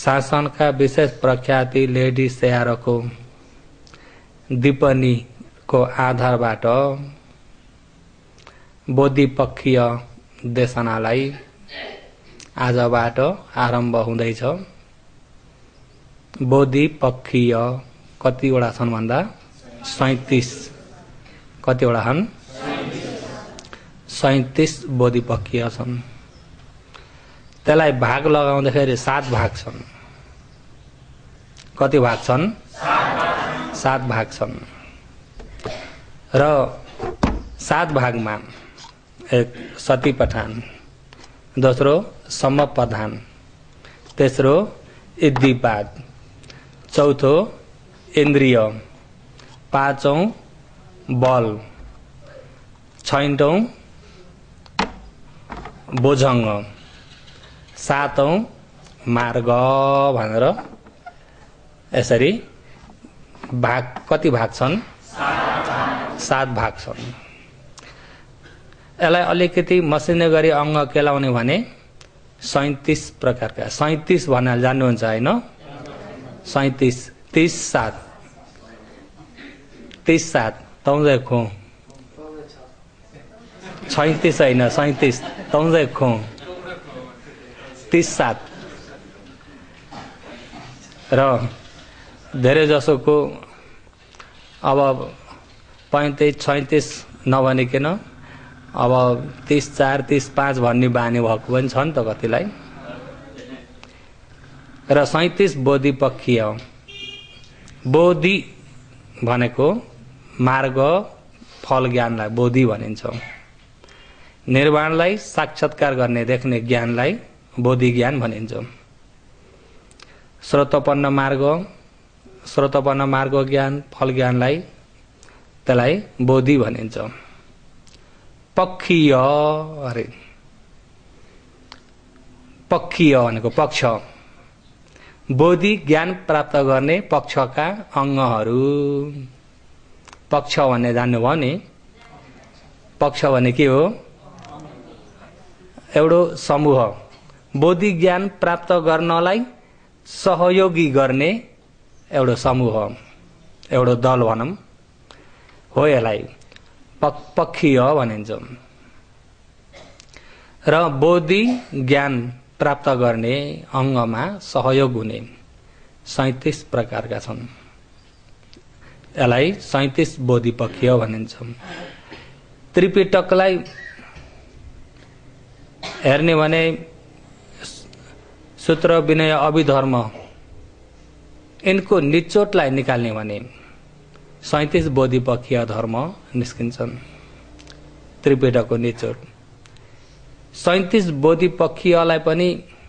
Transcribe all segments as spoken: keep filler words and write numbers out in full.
शासनका विशेष प्रख्याति लेडी स्यारको दिपनीको आधारबाट बोधिपक्षीय देशनालाई आजबाट आरम्भ हुँदैछ। बोधिपक्षीय कतिवटा छन् भन्दा सैंतीस कतिवटा छन् सैंतीस बोधिपक्षीय छन्। त्यसलाई भाग लगाउँदाखेरि सात भाग छन्। कति भाग छन्? सात भाग छन्। र सात भागमा एक सती पठान, दोस्रो समपधान, तेस्रो इद्दीपाद, चौथो इन्द्रिय, पाँचौं बल, छैटौं बोझङ्ग, सातौं मार्ग भनेर यसरी भाग कति भाग छन्? सात भाग छन्। यसलाई अलिकति मसिनो गरी अङ्ग केलाउने भने सैंतीस प्रकारका सैंतीस भनेर जान्नुहुन्छ हैन? सैंतीस तीस सात तीस सात तौजे खो सैंतीस होइन सैंतीस तौजे खो तीस सात र धेरै जसोको अब पैंतीस छैंतीस नभनिकन अब तीस चार तीस पाँच भन्ने बानी भएको पनि छ नि त कतिलाई। र सैंतीस बोधिपक्षीय बोधि भनेको मार्ग फल ज्ञानलाई बोधि भनिन्छ। निर्वाणलाई साक्षात्कार गर्ने देख्ने ज्ञानलाई बोधि ज्ञान भनिन्छ। स्रोतोपन्न मार्ग स्रोतोपन्न मार्ग ज्ञान फल ज्ञानलाई त्यसलाई बोधि भनिन्छ। पक्षीय अरे पक्षीय भनेको पक्ष बोधि ज्ञान प्राप्त गर्ने पक्षका अङ्गहरू। पक्ष भन्ने जान्नुभयो नि? पक्ष भने के हो? एउटो समूह बोधि ज्ञान प्राप्त गर्नलाई सहयोगी गर्ने एउटा समूह, एउटा दल भनौं हो। यसलाई पक्षीय भनिन्छ। र बोधि ज्ञान प्राप्त गर्ने अङ्गमा सहयोग हुने सैंतीस प्रकारका छन्। यसलाई सैंतीस बोधिपक्षीय भनिन्छ। त्रिपिटकलाई हेर्ने भने सूत्र विनय अभिधर्म यिनको निचोटलाई निकाल्ने भने सैंतीस बोधिपक्षीय धर्म निस्किन्छन्। त्रिपिटकको निचोट सैंतीस बोधिपक्षीयलाई पनि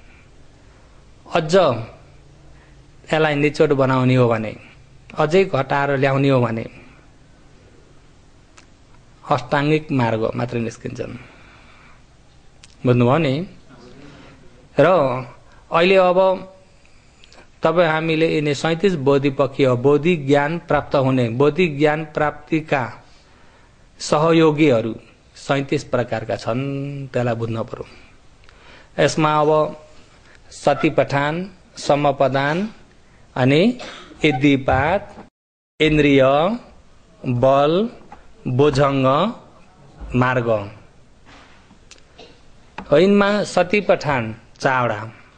अझ यसलाई निचोट बनाउने हो भने अझै घटाएर ल्याउने हो भने अष्टाङ्गिक मार्ग मात्र निस्किन्छन्। बुझ्नुभयो नि? र अहिले अब तपाईँ हामीले यिनी सैंतीस बोधिपक्षीय बोधि ज्ञान प्राप्त हुने बोधि ज्ञान प्राप्तिका सहयोगीहरू सैंतीस प्रकारका छन्। त्यसलाई बुझ्न पर्यो। यसमा अब सती पठान, समपदान अनि इद्दीपाद, इन्द्रिय, बल, बोझङ्ग, मार्ग। यिनमा सती पठान चावडा,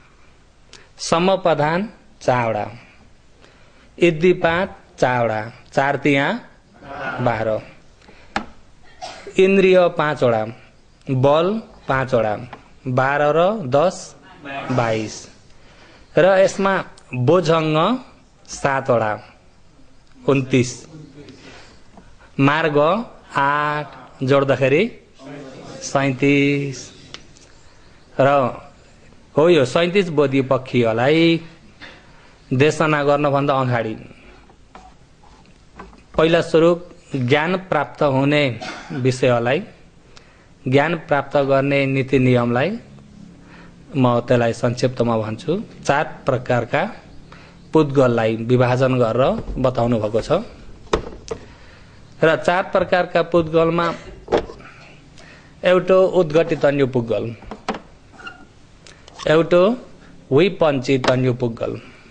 समपदान चावडा, इद्दीपाद चावडा, चार तिया बाह्र, इन्द्रिय पाँचवटा, बल पाँचवटा, बाह्र र दस बाइस। र यसमा बोझङ्ग सातवटा उन्तीस, मार्ग आठ जोड्दाखेरि सैंतीस। र हो यो सैंतीस बोधिपक्षीयलाई देशना गर्नभन्दा अगाडि पहिला स्वरूप ज्ञान प्राप्त हुने विषयलाई ज्ञान प्राप्त गर्ने नीति नियमलाई म त्यसलाई संक्षिप्तमा भन्छु। चार प्रकारका पुद्गललाई विभाजन गरेर बताउनु भएको छ। र चार प्रकारका पुद्गलमा एउटो उद्घटित अन्य पुद्गल, एउटो वी पञ्ची तन्यु पुग्गल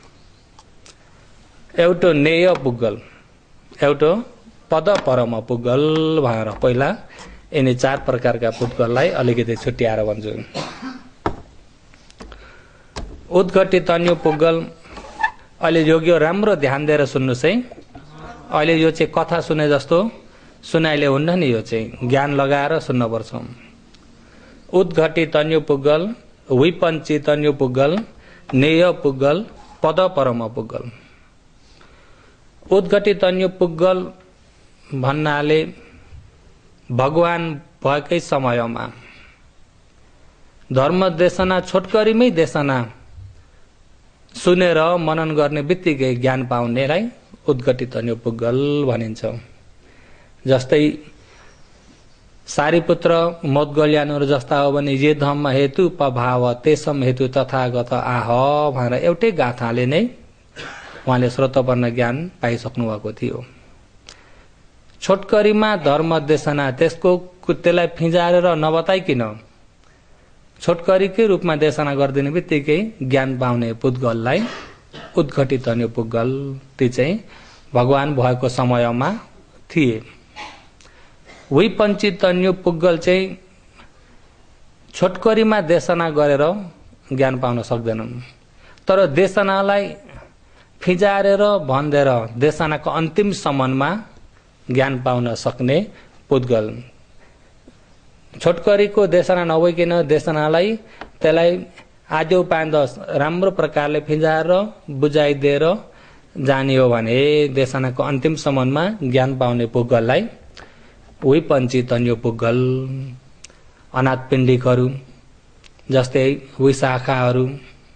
एउटो नेय पुग्गल एउटो पद परम पुग्गल भनेर पहिला यिनी चार प्रकारका पुग्गललाई अलिकति छुट्याएर भन्छु। उद्घटी तन्यु पुग्गल अहिले योग्य राम्रो ध्यान दिएर सुन्नुहोस् है। अहिले यो चाहिँ कथा सुने जस्तो सुनाइले हुन्न नि, यो चाहिँ ज्ञान लगाएर सुन्नुपर्छ। उद्घटी तन्यु पुग्गल विपञ्ची तन्यु पुग्गल नेय पुग्गल पद परम पुग्गल। उद्घटी तन्यु पुग्गल भन्नाले भगवान भएकै समयमा धर्म देशना छोटकरीमै देशना सुनेर मनन गर्ने बित्तिकै ज्ञान पाउनेलाई उद्घटी तन्यु पुग्गल भनिन्छ। जस्तै सारीपुत्र मौद्गल्यानहरू जस्ता हो भने ये धम्म हेतु पभाव तेसम हेतु तथागत आह भनेर एउटै गाथाले नै उहाँले श्रोतपर्ण ज्ञान पाइसक्नु भएको थियो। छोटकरीमा धर्म देशना त्यसको त्यसलाई फिजारेर नबताइकिन छोटकरीकै रूपमा देशना गरिदिने बित्तिकै ज्ञान पाउने पुद्गललाई उद्घटी तन्यु पुग्गल ती चाहिँ भगवान भएको समयमा थिए। विपञ्ची तन्यु पुग्गल चाहिँ छोटकरीमा देशना गरेर ज्ञान पाउन सक्दैनन्, तर देशनालाई फिजारेर भन्देर देशनाको अन्तिम सम्ममा ज्ञान पाउन सक्ने पुद्गल। छोटकरीको देशना नभइकन देशनालाई त्यसलाई आजो पाँच दस राम्रो प्रकारले फिजाएर बुझाइदिएर जाने हो भने देशनाको अन्तिम सम्ममा ज्ञान पाउने पुग्गललाई विपञ्ची तन्यु पुग्गल। अनाथ पिण्डिकहरू जस्तै विशाखाहरू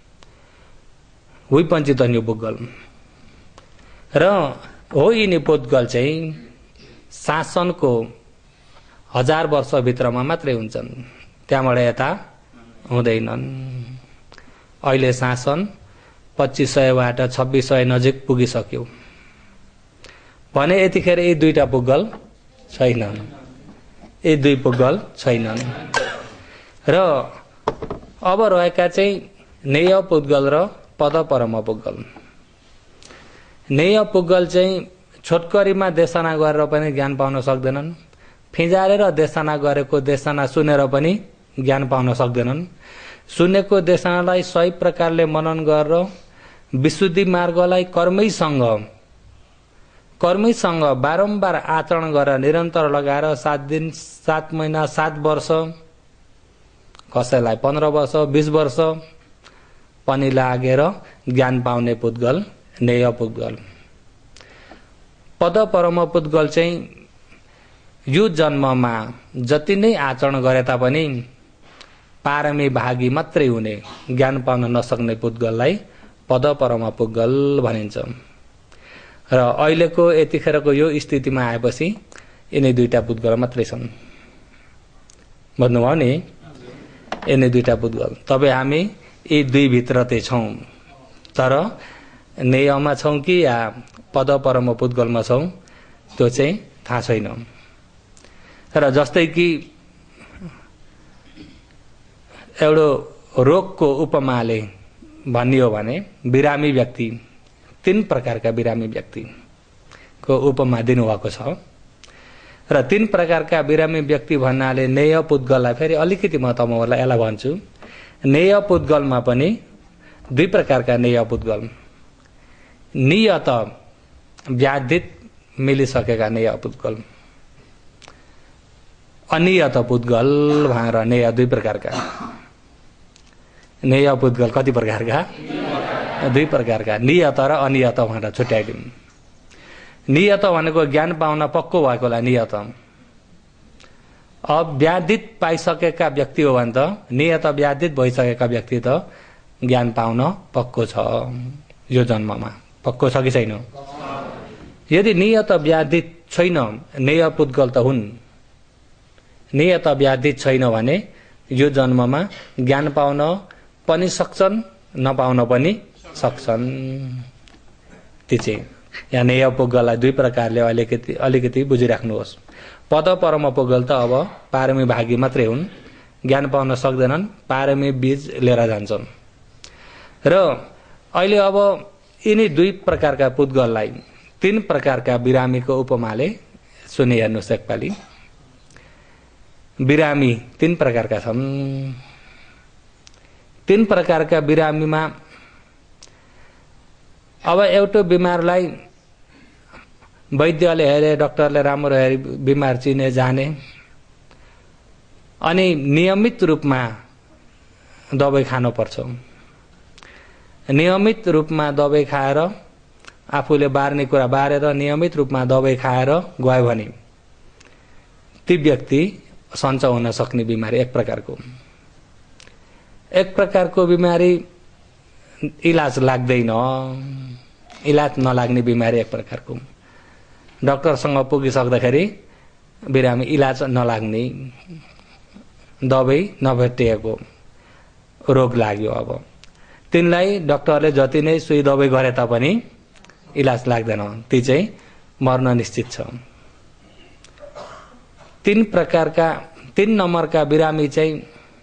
विपञ्ची तन्यु पुग्गल र हो यिनी पुद्गल चाहिँ शासनको हजार वर्षभित्रमा मात्रै हुन्छन्, त्यहाँबाट यता हुँदैनन्। अहिले शासन पच्चीस सयबाट छब्बीस सय नजिक पुगिसक्यो भने यतिखेर यी दुईटा पुग्गल छैनन्, यी दुई पुग्गल छैनन्। र अब रहेका चाहिँ नेय पुग्गल र पद परम पुग्गल। नेय पुग्गल चाहिँ छोटकरीमा देशना गरेर पनि ज्ञान पाउन सक्दैनन्, फिजारेर देशना गरेको देशना सुनेर पनि ज्ञान पाउन सक्दैनन्। सुनेको देशनालाई सही प्रकारले मनन गरेर विशुद्धि मार्गलाई कर्मैसँग कर्मैसँग बारम्बार आचरण गरेर निरन्तर लगाएर सात दिन सात महिना सात वर्ष कसैलाई पन्ध्र वर्ष बीस वर्ष पनि लागेर ज्ञान पाउने पुद्गल नेय पुद्गल। पद परम पुद्गल चाहिँ यो जन्ममा जति नै आचरण गरे तापनि पारमी भागी मात्रै हुने ज्ञान पाउन नसक्ने पुद्गललाई पद परम पुग्गल भनिन्छ। र अहिलेको यतिखेरको यो स्थितिमा आएपछि यिनै दुईटा पुद्गल मात्रै छन्। भन्नुभयो नि, यिनै दुईटा पुद्गल। तपाईँ हामी यी दुई भित्र चाहिँ छौँ, तर नेयमा छौँ कि या पद परम पुद्गलमा छौँ त्यो चाहिँ थाहा छैन। र जस्तै कि एउटो रोगको उपमाले भनियो भने बिरामी व्यक्ति तीन प्रकारका बिरामी व्यक्तिको उपमा दिनुभएको छ। र तीन प्रकारका बिरामी व्यक्ति भन्नाले नेय पुद्गललाई फेरि अलिकति म तपाईँहरूलाई यसलाई भन्छु। नेय पुद्गलमा पनि दुई प्रकारका नेय पुद्गल, नियत व्याधित मिलिसकेका नेय पुद्गल, अनियत पुद्गल भनेर नेय दुई प्रकारका। नेय पुद्गल कति प्रकारका? दुई प्रकारका, नियत र अनियत भनेर छुट्याइदिउँ। नियत भनेको ज्ञान पाउन पक्को भएकोलाई नियत। अब व्याधित पाइसकेका व्यक्ति हो भने त नियत व्याधित भइसकेका व्यक्ति त ज्ञान पाउन पक्को छ, यो जन्ममा पक्को छ कि छैन? यदि नियत व्याधित छैन नेय पुद्गल त हुन्। नियत व्याधित छैन भने यो जन्ममा ज्ञान पाउन पनि सक्छन्, नपाउन पनि सक्छन्। ती चाहिँ यहाँ नेय पुग्गललाई दुई प्रकारले अलिकति अलिकति बुझिराख्नुहोस्। पद परम पुग्गल त अब पारमी भागी मात्रै हुन्, ज्ञान पाउन सक्दैनन्, पारमी बीज लिएर जान्छन्। र अहिले अब यिनी दुई प्रकारका पुद्गललाई तीन प्रकारका बिरामीको उपमाले सुनि हेर्नुहोस् एकपालि। बिरामी तीन प्रकारका छन्। तीन प्रकारका बिरामीमा अब एउटा बिमारलाई वैद्यले हेरे, डाक्टरले राम्रो हेरी बिमार चिने जाने अनि नियमित रूपमा दबाई खानुपर्छ। नियमित रूपमा दबाई खाएर आफूले बार्ने कुरा बारेर नियमित रूपमा दबाई खाएर गयो भने ती व्यक्ति सञ्चो हुन सक्ने बिमारी एक प्रकारको। एक प्रकारको बिमारी इलाज लाग्दैन, इलाज नलाग्ने बिमारी एक प्रकारको। डाक्टरसँग पुगिसक्दाखेरि बिरामी इलाज नलाग्ने, दबाई नभेटिएको रोग लाग्यो। अब तिनलाई डाक्टरले जति नै सुई दबाई गरे तापनि इलाज लाग्दैन, ती चाहिँ मर्न निश्चित छ। तीन प्रकारका तीन नम्बरका बिरामी चाहिँ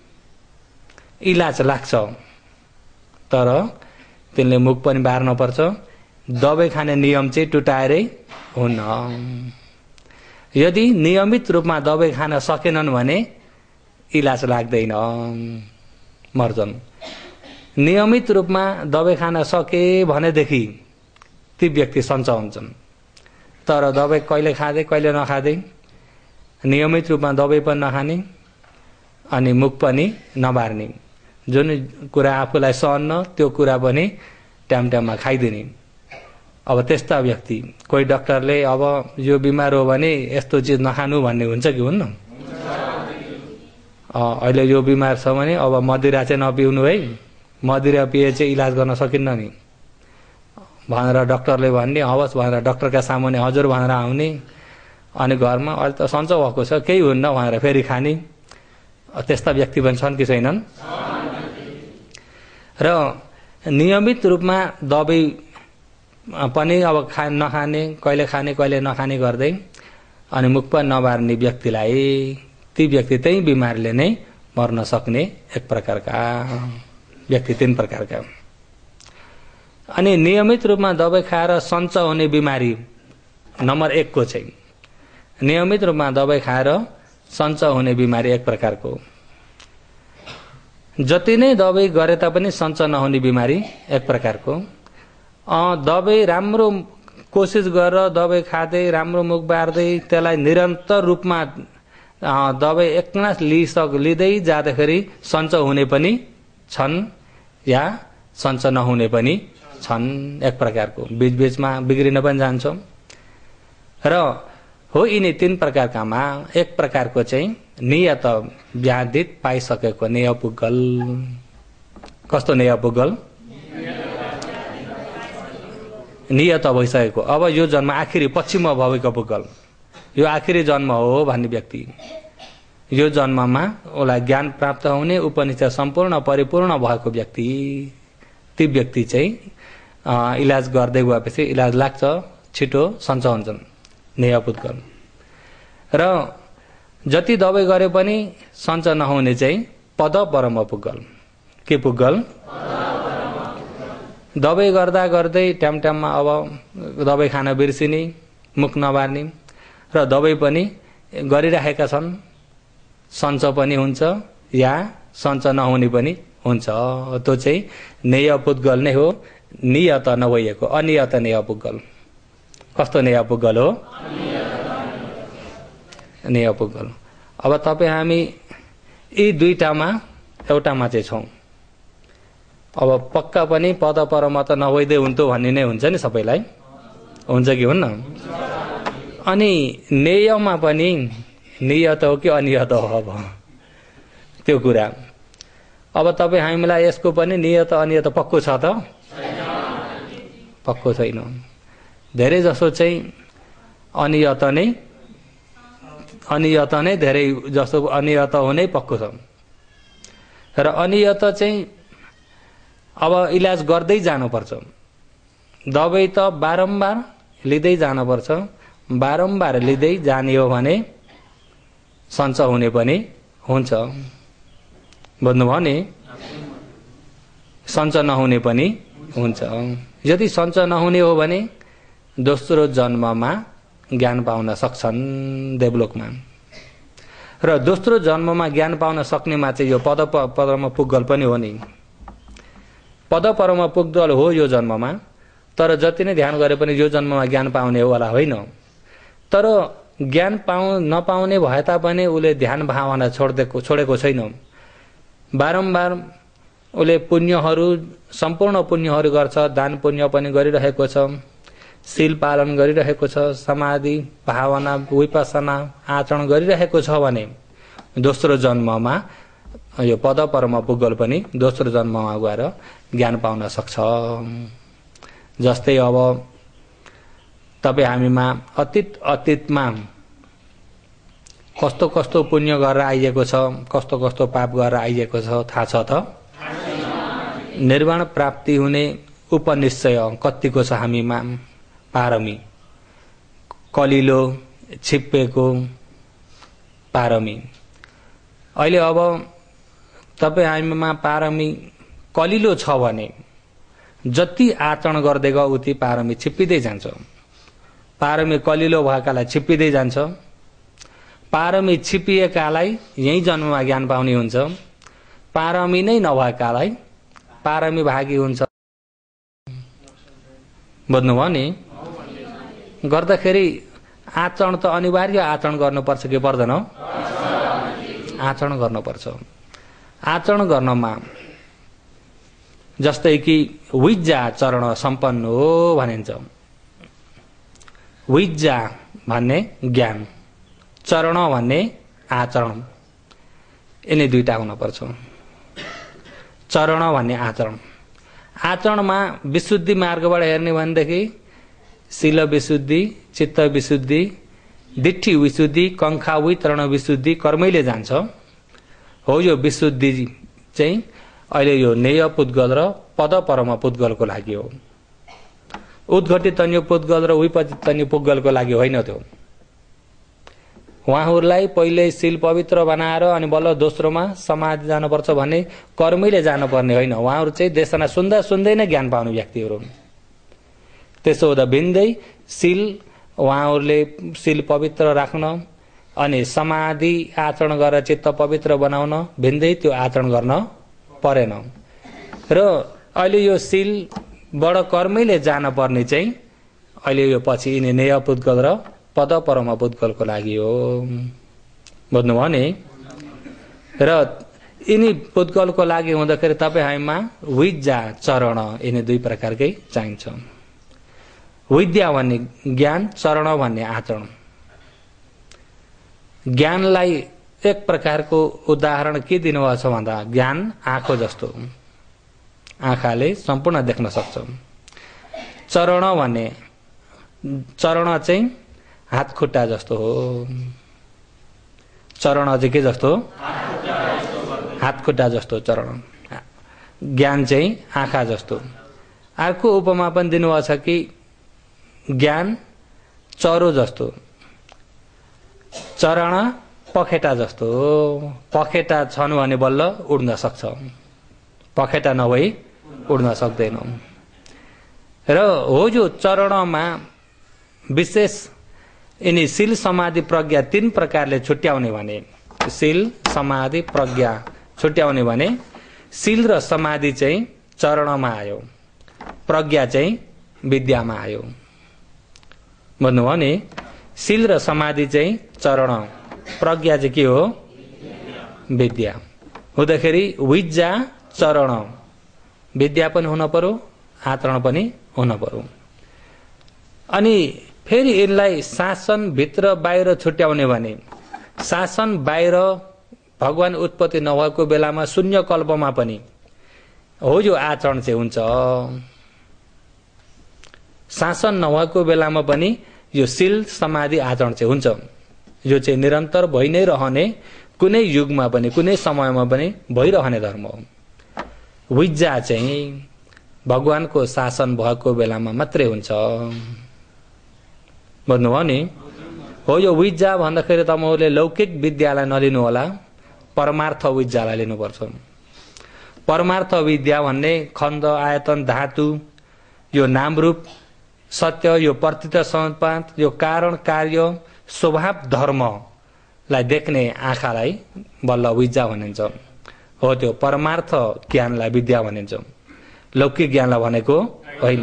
इलाज लाग्छ, तर तिनले मुख पनि बार्न पर्छ। दबाई खाने नियम चाहिँ टुटाएरै हुन्न। यदि नियमित रूपमा दबाई खान सकेनन् भने इलाज लाग्दैन, मर्छन्। नियमित रूपमा दबाई खान सके भनेदेखि ती व्यक्ति सञ्चो हुन्छन्। तर दबाई कहिले खाँदै कहिले नखाँदै, नियमित रूपमा दबाई पनि नखाने अनि मुख पनि नबार्ने, जुन कुरा आफूलाई सहन्न त्यो कुरा पनि टाइम टाइममा खाइदिने। अब त्यस्ता व्यक्ति, कोही डाक्टरले अब यो बिमार हो भने यस्तो चिज नखानु भन्ने हुन्छ कि हुन्न? अहिले यो बिमार छ भने अब मदिरा चाहिँ नपिउनु है, मदिरा पिए चाहिँ इलाज गर्न सकिन्न नि भनेर डाक्टरले भन्ने। हवस् भनेर डाक्टरका सामुन्ने हजुर भनेर आउने, अनि घरमा अहिले त सञ्चो भएको छ केही हुन्न भनेर फेरि खाने। त्यस्ता व्यक्ति पनि छन् कि छैनन्? र नियमित रूपमा दबाई पनि अब खा नखाने, कहिले खाने कहिले नखाने गर्दै अनि मुख पनि नबार्ने व्यक्तिलाई, ती व्यक्ति त्यही बिमारले नै मर्न सक्ने एक प्रकारका व्यक्ति, तीन प्रकारका। अनि नियमित रूपमा दबाई खाएर सञ्चो हुने बिमारी नम्बर एक को चाहिँ नियमित रूपमा दबाई खाएर सञ्चो हुने बिमारी एक प्रकारको। जति नै दबाई गरे तापनि सञ्चो नहुने बिमारी एक प्रकारको। दबाई राम्रो कोसिस गरेर दबाई खाँदै राम्रो मुख बार्दै त्यसलाई निरन्तर रूपमा दबाई एकनास लिइसक लिँदै जाँदाखेरि सञ्चो हुने पनि छन् या सञ्चो नहुने पनि छन् एक प्रकारको। बीचबीचमा बिग्रिन पनि जान्छ। र हो यिनी तीन प्रकारकामा एक प्रकारको चाहिँ नियत व्याधित पाइसकेको नेयपुगल। कस्तो नेयपुगल? नियत भइसकेको। अब यो जन्म आखिरी पछिमा भएको पुगल, यो आखिरी जन्म हो भन्ने व्यक्ति, यो जन्ममा उसलाई ज्ञान प्राप्त हुने उपनिषद सम्पूर्ण परिपूर्ण भएको व्यक्ति, ती व्यक्ति चाहिँ इलाज गर्दै गएपछि इलाज लाग्छ, छिटो सञ्चो हुन्छन् नेयपुगल। र जति दबाई गरे पनि सञ्चो नहुने चाहिँ पद परम पुगल। के पुगल? दबाई गर्दा गर्दै टाइम टाइममा अब दबाई खान बिर्सिने, मुख नबार्ने र दबाई पनि गरिराखेका छन्, सञ्चो पनि हुन्छ या सञ्चो नहुने पनि हुन्छ। त्यो चाहिँ नेयपुगल नै हो, नियत नभइएको अनियत नेयपुगल। कस्तो नेयपुगल हो? नेयपुगल। अब तपाईँ हामी यी दुईटामा एउटामा चाहिँ छौँ। अब पक्का पनि पद परम त नभइदिए हुन्थ्यो भन्ने नै हुन्छ नि सबैलाई, हुन्छ कि हुन्न? अनि नेयमा पनि नियत हो कि अनियत हो? अब त्यो कुरा अब तपाईँ हामीलाई यसको पनि नियत अनियत पक्को छ त? पक्को छैन। धेरै जसो चाहिँ अनियत नै अनियत नै धेरै जसो अनियत हुनै पक्को छ। र अनियत चाहिँ अब इलाज गर्दै जानुपर्छ। दबाई त बारम्बार लिँदै जानुपर्छ, बारम्बार लिँदै जाने हो भने सञ्चो हुने पनि हुन्छ। बुझ्नुभयो नि? सञ्चय नहुने पनि हुन्छ। यदि सञ्चय नहुने हो भने दोस्रो जन्ममा ज्ञान पाउन सक्छन् देवलोकमा। र दोस्रो जन्ममा ज्ञान पाउन सक्नेमा चाहिँ यो पद परमा पुग्गल पनि हो नि। पद परमा पुग्गल हो यो जन्ममा, तर जति नै ध्यान गरे पनि यो जन्ममा ज्ञान पाउने हो वाला होइन। तर ज्ञान पाउ नपाउने भए तापनि उसले ध्यान भावना छोड्देको छोडेको छैन। बारम्बार उसले पुण्यहरू सम्पूर्ण पुण्यहरू गर्छ, दान पुण्य पनि गरिरहेको छ, शील पालन गरिरहेको छ, समाधि भावना विपसना आचरण गरिरहेको छ भने दोस्रो जन्ममा यो पद परमा पुग्गल पनि दोस्रो जन्ममा गएर ज्ञान पाउन सक्छ। जस्तै अब तपाईँ हामीमा अतीत अतीतमा कस्तो कस्तो पुण्य गरेर आइएको छ, कस्तो कस्तो पाप गरेर आइएको छ थाहा छ त? निर्वाण प्राप्ति हुने उपनिश्चय कतिको छ हामीमा? पारमी, कलिलो छिप्पेको पारमी। अहिले अब तपाईँ हामीमा पारमी कलिलो छ भने जति आचरण गर्दै गयो उति पारमी छिप्पिँदै जान्छ। पारमी कलिलो भएकालाई छिप्पिँदै जान्छ। पारमी छिपिएकालाई यही जन्ममा ज्ञान पाउने हुन्छ। पारमी नै नभएकालाई पारमी भागी हुन्छ। बुझ्नुभयो नि? गर्दाखेरि आचरण त अनिवार्य आचरण गर्नुपर्छ कि पर्दैन? आचरण गर्नुपर्छ। आचरण गर्नमा जस्तै कि विज्जा चरण सम्पन्न हो भनिन्छ। विज्जा भन्ने ज्ञान, चरण भन्ने आचरण, यिनी दुईटा हुनुपर्छ। चरण भन्ने आचरण। आचरणमा विशुद्धि मार्गबाट हेर्ने भनेदेखि शील विशुद्धि, चित्त विशुद्धि, दिट्ठी विशुद्धि, कंखा वितरण विशुद्धि कर्मैले जान्छ। हो यो विशुद्धि चाहिँ अहिले यो नेय पुद्गल र पद परमा पुद्गलको लागि हो। उद्घटित तन्य पुद्गल र विपजित तन्य पुद्गलको लागि होइन। त्यो उहाँहरूलाई पहिले शील पवित्र बनाएर अनि बल्ल दोस्रोमा समाधि जानुपर्छ भन्ने कर्मैले जानुपर्ने होइन। उहाँहरू चाहिँ देशना सुन्दा सुन्दै नै ज्ञान पाउने व्यक्तिहरू हुन्। त्यसो हुँदा भिन्दै शील उहाँहरूले शील पवित्र राख्न अनि समाधि आचरण गरेर चित्त पवित्र बनाउन भिन्दै त्यो आचरण गर्न परेन। र अहिले यो शील बड कर्मैले जान पर्ने चाहिँ अहिले यो पछि यिनी नेय पुद्गल र पद परमा पुद्गलको लागि हो। बुझ्नुभयो नि? र यिनी पुद्गलको लागि हुँदाखेरि तपाईँ हामीमा विद्या चरण यिनी दुई प्रकारकै चाहिन्छ। विद्या भन्ने ज्ञान, चरण भन्ने आचरण। ज्ञानलाई एक प्रकारको उदाहरण के दिनुभएको छ भन्दा ज्ञान आँखो जस्तो, आँखाले सम्पूर्ण देख्न सक्छ। चरण भन्ने चरण चाहिँ हात खुट्टा जस्तो हो। चरण चाहिँ के जस्तो? हात खुट्टा जस्तो चरण। ज्ञान चाहिँ आँखा जस्तो। अर्को उपमा पनि दिनुभएको छ कि ज्ञान चरो जस्तो, चरण पखेटा जस्तो हो। पखेटा छन् भने बल्ल उड्न सक्छ, पखेटा नभई उड्न सक्दैन। र हो यो चरणमा विशेष यिनी शील समाधि प्रज्ञा तीन प्रकारले छुट्याउने भने, शील समाधि प्रज्ञा छुट्याउने भने शील र समाधि चाहिँ चरणमा आयो, प्रज्ञा चाहिँ विद्यामा आयो। बुझ्नुभयो नि? शील र समाधि चाहिँ चरण, प्रज्ञा चाहिँ के हो? विद्या। हुँदाखेरि विद्या चरण, विद्या पनि हुन पर्यो, आचरण पनि हुन पर्यो। अनि फेरि यिनलाई शासन भित्र बाहिर छुट्याउने भने शासन बाहिर भगवान उत्पत्ति नभएको बेलामा शून्य कल्पमा पनि हो यो आचरण चाहिँ हुन्छ। शासन नभएको बेलामा पनि यो शील समाधि आचरण चाहिँ हुन्छ। यो चाहिँ निरन्तर भइ नै रहने, कुनै युगमा पनि कुनै समयमा पनि भइरहने धर्म हो। विद्या चाहिँ भगवानको शासन भएको बेलामा मात्रै हुन्छ। बुझ्नुभयो नि? हो यो विद्या भन्दाखेरि तपाईँहरूले लौकिक विद्यालाई नलिनु होला, परमार्थ विद्यालाई लिनुपर्छ। परमार्थ विद्या भन्ने खण्ड आयतन धातु यो नाम रूप सत्य यो प्रतीत समुत्पाद यो कारण कार्य स्वभाव धर्मलाई देख्ने आँखालाई बल्ल विद्या भनिन्छ। हो त्यो परमार्थ ज्ञानलाई विद्या भनिन्छ, लौकिक ज्ञानलाई भनेको होइन।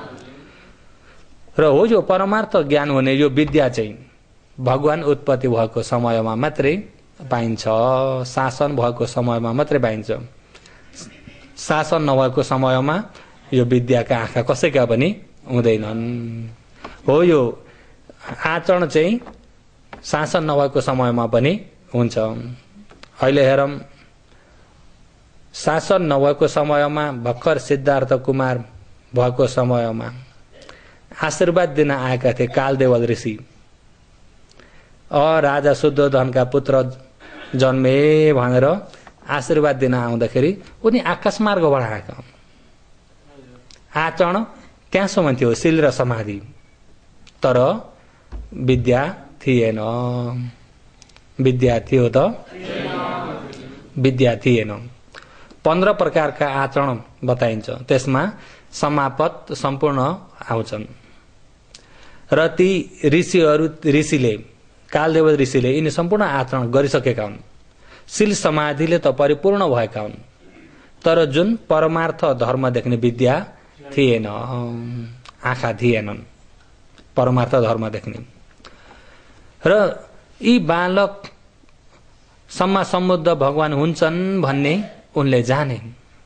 र हो यो परमार्थ ज्ञान हुने यो विद्या चाहिँ भगवान उत्पत्ति भएको समयमा मात्रै पाइन्छ, शासन भएको समयमा मात्रै पाइन्छ। शासन नभएको समयमा यो विद्याका आँखा कसैका पनि हुँदैनन्। हो यो आचरण चाहिँ शासन नभएको समयमा पनि हुन्छ। अहिले हेरौँ, शासन नभएको समयमा भर्खर सिद्धार्थ कुमार भएको समयमा आशीर्वाद दिन आएका थिए कालदेवल ऋषि। अ राजा शुद्धोधनका पुत्र जन्मे भनेर आशीर्वाद दिन आउँदाखेरि उनी आकाश मार्गबाट आएका। आचरण त्यहाँसम्म थियो, शील र समाधि, तर विद्या थिएन। विद्या थियो त विद्या थिएन। पन्ध्र प्रकारका आचरण बताइन्छ, त्यसमा समापत सम्पूर्ण आउँछन्। र ती ऋषिहरू ऋषिले कालदेव ऋषिले यिनी सम्पूर्ण आचरण गरिसकेका हुन्, शील समाधिले त परिपूर्ण भएका हुन्, तर जुन परमार्थ धर्म देख्ने विद्या थिएन, आँखा थिएनन् परमार्थ धर्म देख्ने। र यी बालक सम्मा समुद्ध भगवान हुन्छन् भन्ने उनले जाने,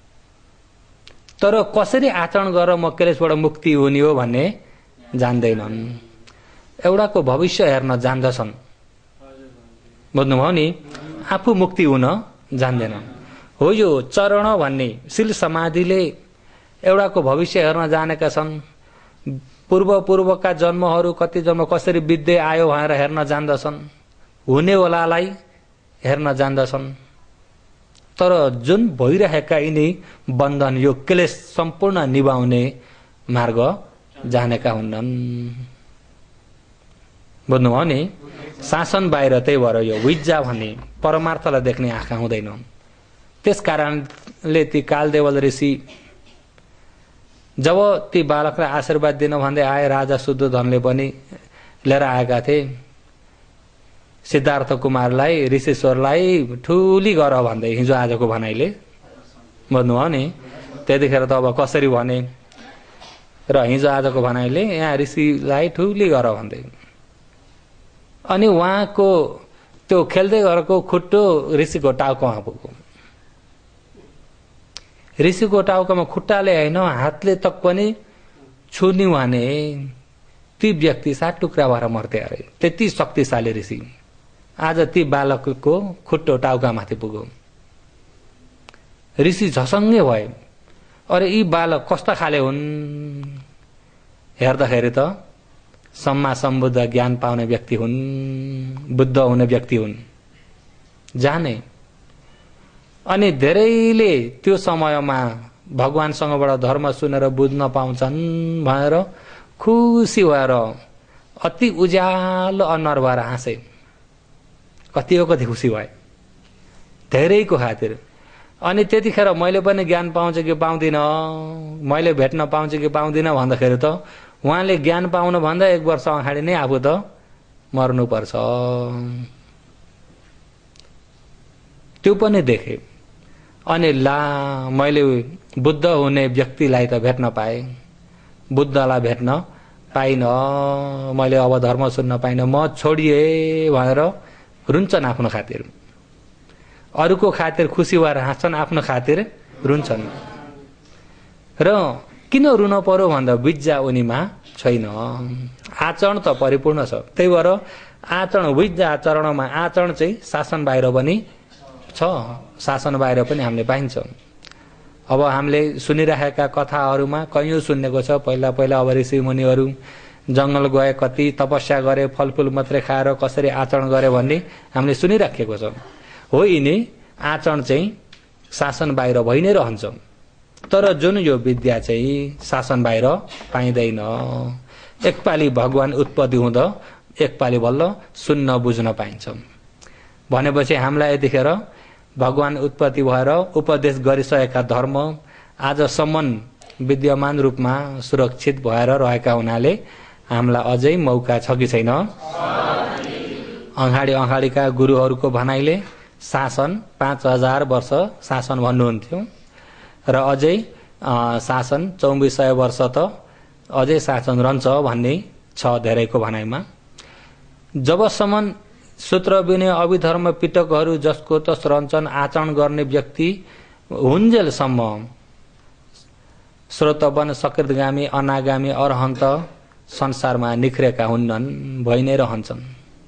तर कसरी आचरण गरेर म क्लेशबाट मुक्ति हुने हो भन्ने जान्दैनन्। एउटाको भविष्य हेर्न जान्दछन्, बुझ्नुभयो नि, आफू मुक्ति हुन जान्दैनन्। हो यो चरण भन्ने शील समाधिले एउटाको भविष्य हेर्न जानेका छन्। पूर्व पूर्वका जन्महरू कति जन्म कसरी बित्दै आयो भनेर हेर्न जान्दछन्, हुनेवालालाई हेर्न जान्दछन्, तर जुन भइरहेका यिनी बन्धन यो क्लेश सम्पूर्ण निभाउने मार्ग जानेका हुन्नन्। बुझ्नुभयो नि, शासन बाहिर, त्यही भएर यो विद्या भन्ने परमार्थलाई देख्ने आँखा हुँदैन। त्यस कारणले ती कालदेवल ऋषि जब ती बालकलाई आशीर्वाद दिन भन्दै आए, राजा शुद्धोधनले पनि लिएर आएका थिए सिद्धार्थ कुमारलाई, ऋषिश्वरलाई ठुली गर भन्दै, हिजो आजको भनाइले, बुझ्नुभयो नि। त्यतिखेर त अब कसरी भने, र हिजो आजको भनाइले यहाँ ऋषिलाई ठुली गर भन्दै। अनि उहाँको त्यो खेल्दै गरेको खुट्टो ऋषिको टाउकोमा पुग्यो। ऋषिको टाउकोमा खुट्टाले होइन, हातले तक पनि छुनी भने ती व्यक्ति सात टुक्रा भएर मर्थे अरे, त्यति शक्तिशाली ऋषि। आज ती बालकको खुट्टो टाउकामाथि पुग्यो, ऋषि झसङ्गै भए। अरे यी बालक कस्ता खाले हुन्, हेर्दाखेरि त सम्मा सम्बुद्ध ज्ञान पाउने व्यक्ति हुन्, बुद्ध हुने व्यक्ति हुन् जाने। अनि धेरैले त्यो समयमा भगवानसँगबाट धर्म सुनेर बुझ्न पाउँछन् भनेर खुसी भएर अति उज्यालो अनुहार भएर हाँसे। कति हो कति खुसी भए धेरैको खातिर। अनि त्यतिखेर मैले पनि ज्ञान पाउँछ कि पाउँदिनँ, मैले भेट्न पाउँछ कि पाउँदिनँ भन्दाखेरि त उहाँले ज्ञान पाउनु भन्दा एक वर्ष अगाडि नै आफू त मर्नुपर्छ। त्यो पनि देखे। अनि ला मैले बुद्ध हुने व्यक्तिलाई त भेट्न पाएँ, बुद्धलाई भेट्न पाइन, मैले अब धर्म सुन्न पाइन, म छोडिए भनेर रुन्छन् आफ्नो खातिर। अरूको खातिर खुसी भएर हाँस्छन्, आफ्नो खातिर रुन्छन्। र किन रुन पर्यो भन्दा विद्या उनीमा छैन, आचरण त परिपूर्ण छ। त्यही भएर आचरण विद्या आचरणमा आचरण चाहिँ शासन बाहिर पनि छ, शासन बाहिर पनि हामीले पाइन्छ। अब हामीले सुनिरहेका कथाहरूमा कैयौं सुन्नेको छ, पहिला पहिला अब ऋषि मुनिहरू जंगल गए, कति तपस्या गरे, फलफूल मात्रै खाएर कसरी आचरण गरे भन्ने हामीले सुनिराखेको छ। हो यिनी आचरण चाहिँ शासन बाहिर भइ नै रहन्छ, तर जुन यो विद्या चाहिँ शासन बाहिर पाइँदैन। एकपाली भगवान उत्पत्ति हुँदा एकपाली बल्ल सुन्न बुझ्न पाइन्छ भनेपछि हामीलाई यतिखेर भगवान उत्पत्ति भएर उपदेश गरिसकेका धर्म आजसम्म विद्यमान रूपमा सुरक्षित भएर रहेका हुनाले हामीलाई अझै मौका छ कि छैन? अगाडि अगाडिका गुरुहरूको भनाइले शासन पाँच हजार वर्ष शासन भन्नुहुन्थ्यो र अझै शासन चौबिस सय वर्ष त अझै शासन रहन्छ भन्ने छ धेरैको भनाइमा। जबसम्म सूत्र विनय अभिधर्म पिटकहरू जसको तस रहन्छन् आचरण गर्ने व्यक्ति हुन्जेलसम्म श्रोतवन सकृतगामी अनागामी अरहन्त संसारमा निख्रेका हुन्नन्, भइ नै रहन्छन्।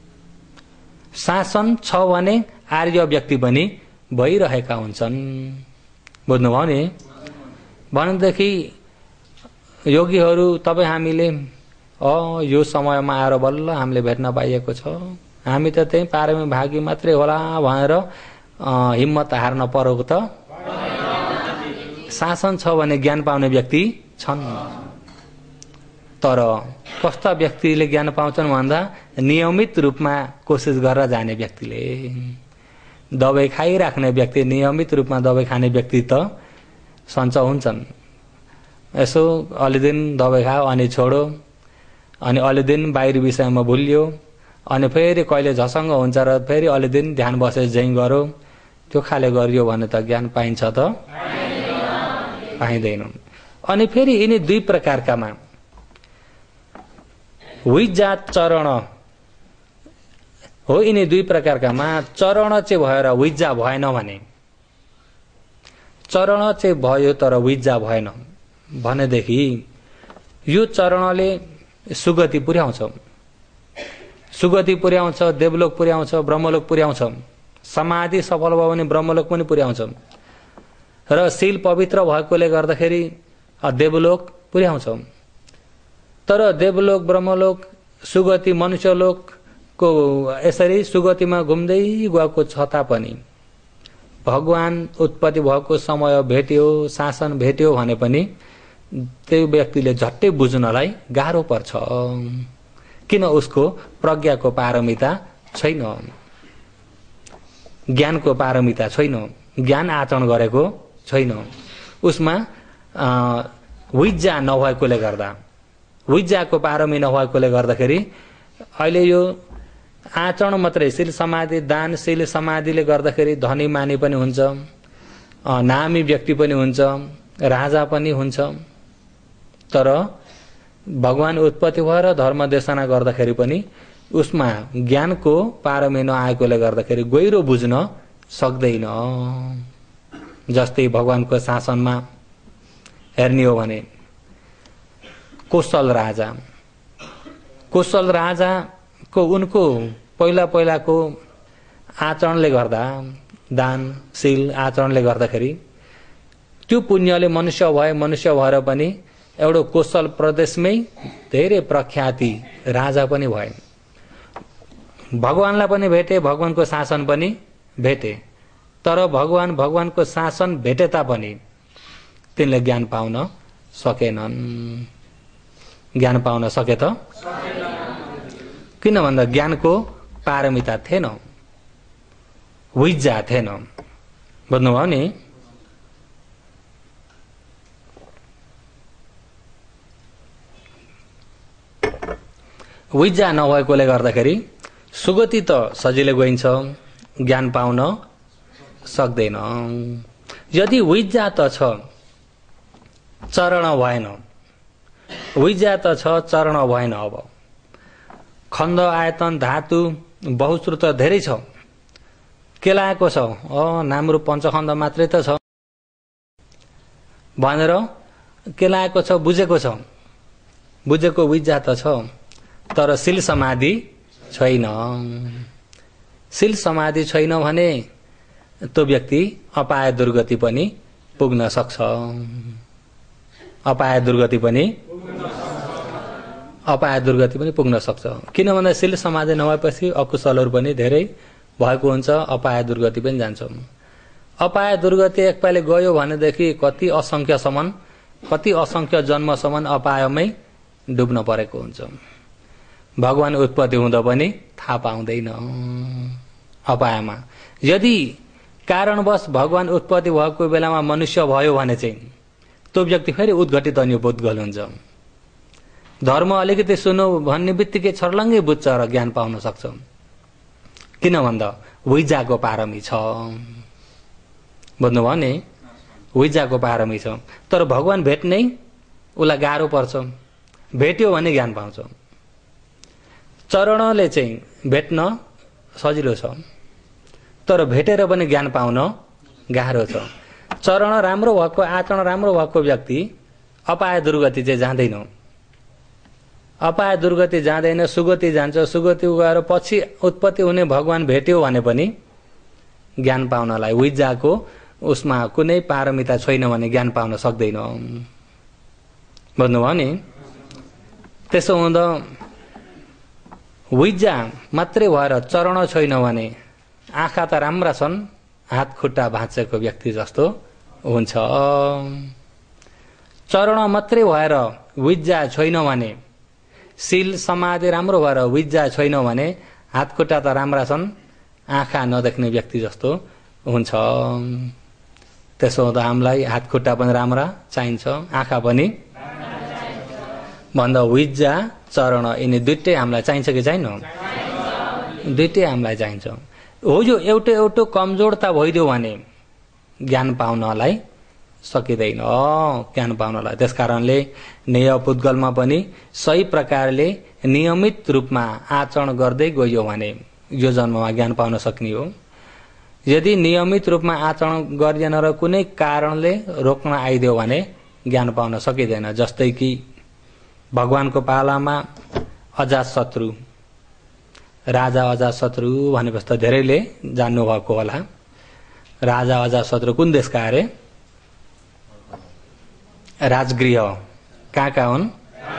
शासन छ भने आर्य व्यक्ति पनि भइरहेका हुन्छन्। बुझ्नुभयो नि? भनेदेखि योगीहरू तपाईँ हामीले अ यो समयमा आएर बल्ल हामीले भेट्न पाइएको छ, हामी त त्यही पारमी भागी मात्रै होला भनेर हिम्मत हार्न परेको त शासन छ भने ज्ञान पाउने व्यक्ति छन्। तर कस्ता व्यक्तिले ज्ञान पाउँछन् भन्दा नियमित रूपमा कोसिस गरेर जाने व्यक्तिले। दबाई खाइराख्ने व्यक्ति, नियमित रूपमा दबाई खाने व्यक्ति त सञ्च हुन्छन्। यसो अलि दिन दबाई खायो अनि छोडो, अनि अलि दिन बाहिरी विषयमा भुलियो, अनि फेरि कहिले झसङ्ग हुन्छ र फेरि अलि दिन ध्यान बसे झै गरो, त्यो खाले गरियो भने त ज्ञान पाइन्छ त पाइँदैन। अनि फेरि यिनी दुई प्रकारकामा विजा चरण हो। यिनी दुई प्रकारकामा चरण चाहिँ भएर विजा भएन भने, चरण चाहिँ भयो तर विजा भएन भनेदेखि यो चरणले सुगति पुर्याउँछ, सुगति पुर्याउँछ, देवलोक पुर्याउँछ, ब्रह्मलोक पुर्याउँछ। समाधि सफल भयो भने ब्रह्मलोक पनि पुर्याउँछ र शील पवित्र भएकोले गर्दाखेरि देवलोक पुर्याउँछ। तर देवलोक, ब्रह्मलोक, सुगति, मनुष्यलोकको यसरी सुगतिमा घुम्दै गएको छ तापनि भगवान उत्पत्ति भएको समय भेट्यो, शासन भेट्यो भने पनि त्यो व्यक्तिले झट्टै बुझ्नलाई गाह्रो पर्छ। किन? उसको प्रज्ञाको पारमिता छैन, ज्ञानको पारमिता छैन, ज्ञान आचरण गरेको छैन। उसमा विज्ञा नभएकोले गर्दा, विज्ञाको पारमी नभएकोले गर्दाखेरि अहिले यो आचरण मात्रै शील समाधि दान शील समाधिले गर्दाखेरि धनी मानी पनि हुन्छ, नामी व्यक्ति पनि हुन्छ, राजा पनि हुन्छ। तर भगवान उत्पत्ति भएर धर्म देशना गर्दाखेरि पनि उसमा ज्ञानको पारमी नआएकोले गर्दाखेरि गहिरो बुझ्न सक्दैन। जस्तै भगवानको शासनमा हेर्ने हो भने कौशल राजा, कौशल राजाको उनको पहिला पहिलाको आचरणले गर्दा, दान शील आचरणले गर्दाखेरि त्यो पुण्यले मनुष्य भए, मनुष्य भएर पनि एउटा कौशल प्रदेशमै धेरै प्रख्याति राजा पनि भए। भगवानलाई पनि भेटे, भगवानको शासन पनि भेटे। तर भगवान भगवानको शासन भेटे तापनि तिनले ज्ञान पाउन सकेनन्। ज्ञान पाउन सके त? किन भन्दा ज्ञानको पारमिता थिएन, विज्ञा थिएन। बुझ्नुभयो नि? विज्ञा नभएकोले गर्दाखेरि सुगति त सजिलै गइन्छ, ज्ञान पाउन सक्दैन। यदि विज्ञा त छ, चरण भएन, विज्ञा त छ, चरण भएन। अब खण्ड आयतन धातु बहुश्रुत धेरै छ, केलाएको छ, अ नाम रूप पञ्चखण्ड मात्रै त छ भनेर केलाएको छ, बुझेको छ, बुझेको विज्ञा त छ। तर शील समाधि छैन। शील समाधि छैन भने त्यो व्यक्ति अपाय दुर्गति पनि पुग्न सक्छ। अपाय दुर्गति पनि अपाय दुर्गति पनि पुग्न सक्छ। किन भन्दा शील समाधि नभएपछि अकुशलहरू पनि धेरै भएको हुन्छ, अपाय दुर्गति पनि जान्छ। अपाय दुर्गति एकपाले गयो भनेदेखि कति असंख्यसम्म, कति असंख्य जन्मसम्म अपायमै डुब्न परेको हुन्छ। भगवान उत्पत्ति हुँदा पनि थाहा पाउँदैन अपायमा। यदि कारणवश भगवान उत्पत्ति भएको बेलामा मनुष्य भयो भने चाहिँ त्यो व्यक्ति फेरि उद्घटित अनि बुद्धगल हुन्छ। धर्म अलिकति सुन्नु भन्ने बित्तिकै छर्लङ्गै बुझ्छ र ज्ञान पाउन सक्छ। किन भन्दा विजाको पारमी छ। बुझ्नुभयो नि, विजाको पारमी छ। तर भगवान भेट्नै उसलाई गाह्रो पर्छ। भेट्यो भने ज्ञान पाउँछ। चरणले चाहिँ भेट्न सजिलो छ, तर भेटेर पनि ज्ञान पाउन गाह्रो छ। चरण राम्रो भएको, आचरण राम्रो भएको व्यक्ति अपाय दुर्गति चाहिँ जाँदैन। अपाय दुर्गति जाँदैन, सुगति जान्छ। सुगति गएर पछि उत्पत्ति हुने भगवान भेट्यो भने पनि ज्ञान पाउनलाई विजाको उसमा कुनै पारमिता छैन भने ज्ञान पाउन सक्दैन। बुझ्नुभयो नि। त्यसो हुँदा विजा मात्रै भएर चरण छैन भने आँखा त राम्रा छन्, हात खुट्टा भाँचेको व्यक्ति जस्तो हुन्छ। चरण मात्रै भएर विजा छैन भने, शील समाधि राम्रो भएर विजा छैन भने हात खुट्टा त राम्रा छन्, आँखा नदेख्ने व्यक्ति जस्तो हुन्छ। त्यसो हुँदा हामीलाई हात खुट्टा पनि राम्रा चाहिन्छ, आँखा पनि भन्दा विजा चरण यिनी दुइटै हामीलाई चाहिन्छ कि छैन? दुइटै हामीलाई चाहिन्छ। हो यो एउटै एउटो कमजोरता भइदियो भने ज्ञान पाउनलाई सकिँदैन। ज्ञान पाउनलाई त्यस कारणले नेय पुद्गलमा पनि सही प्रकारले नियमित रूपमा आचरण गर्दै गयो भने यो जन्ममा ज्ञान पाउन सक्ने हो। यदि नियमित रूपमा आचरण गरिएन र कुनै कारणले रोक्न आइदियो भने ज्ञान पाउन सकिँदैन। जस्तै कि भगवानको पालामा अजातशत्रु, राजा अजातशत्रु भनेपछि त धेरैले जान्नु भएको होला। राजा अजातशत्रु कुन देशका अरे? राजगृह। कहाँ कहाँ हुन्?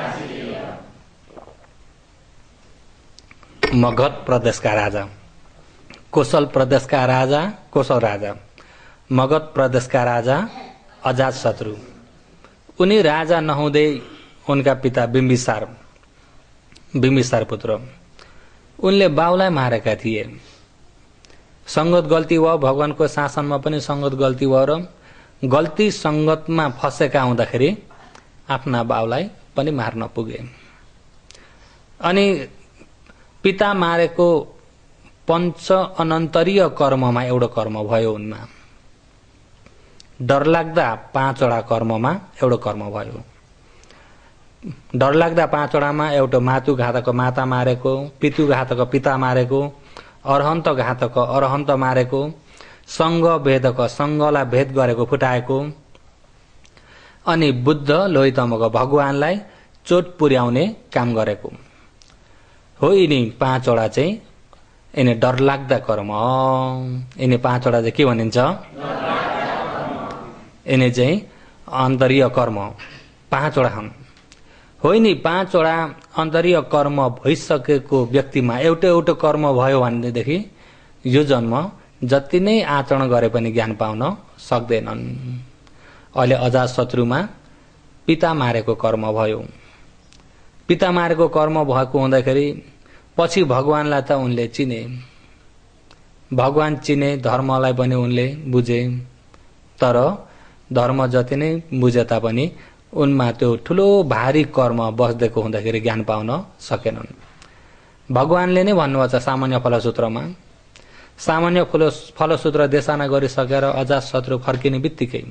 मगध प्रदेशका राजा, कोशल प्रदेशका राजा कोशल राजा, मगध प्रदेशका राजा अजातशत्रु। उनी राजा नहुँदै उनका पिता बिम्बिसार, बिम्बिसार पुत्र, उनले बाउलाई मारेका थिए। संगत गल्ती भयो, भगवानको शासनमा पनि संगत गल्ती भयो र गल्ती संगतमा फसेका हुँदाखेरि आफ्ना बाउलाई पनि मार्न पुगे। अनि पिता मारेको पञ्च अनन्तरीय कर्ममा एउटा कर्म भयो उनमा। डरलाग्दा पाँचवटा कर्ममा एउटा कर्म भयो। डरलाग्दा पाँचवटामा एउटा मातुघातक माता मारेको, पितुघातक पिता मारेको, अरहन्त घातक अरहन्त मारेको, संघ भेदक संघलाई भेद गरेको फुटाएको, अनि बुद्ध लोहितमको भगवानलाई चोट पुर्याउने काम गरेको हो। यिनी पाँचवटा चाहिँ यिनी डरलाग्दा कर्म। यिनी पाँचवटा चाहिँ के भनिन्छ? यिनी चाहिँ अन्तरीय कर्म पाँचवटा हुन्। हो नि, पाँचवटा अन्तरीय कर्म भइसकेको व्यक्तिमा एउटा एउटा कर्म भयो भनेदेखि यो जन्म जति नै आचरण गरे पनि ज्ञान पाउन सक्दैनन्। अहिले अजातशत्रुमा पिता मारेको कर्म भयो। पिता मारेको कर्म भएको हुँदाखेरि पछि भगवानलाई त उनले चिने, भगवान चिने, धर्मलाई पनि उनले बुझे। तर धर्म जति नै बुझे तापनि उनमा त्यो ठुलो भारी कर्म बस्देको हुँदाखेरि ज्ञान पाउन सकेनन्। भगवानले नै भन्नुभएको छ सामान्य फलसूत्रमा, सामान्य फलसूत्र देशना गरिसकेर अजातशत्रु फर्किने बित्तिकै,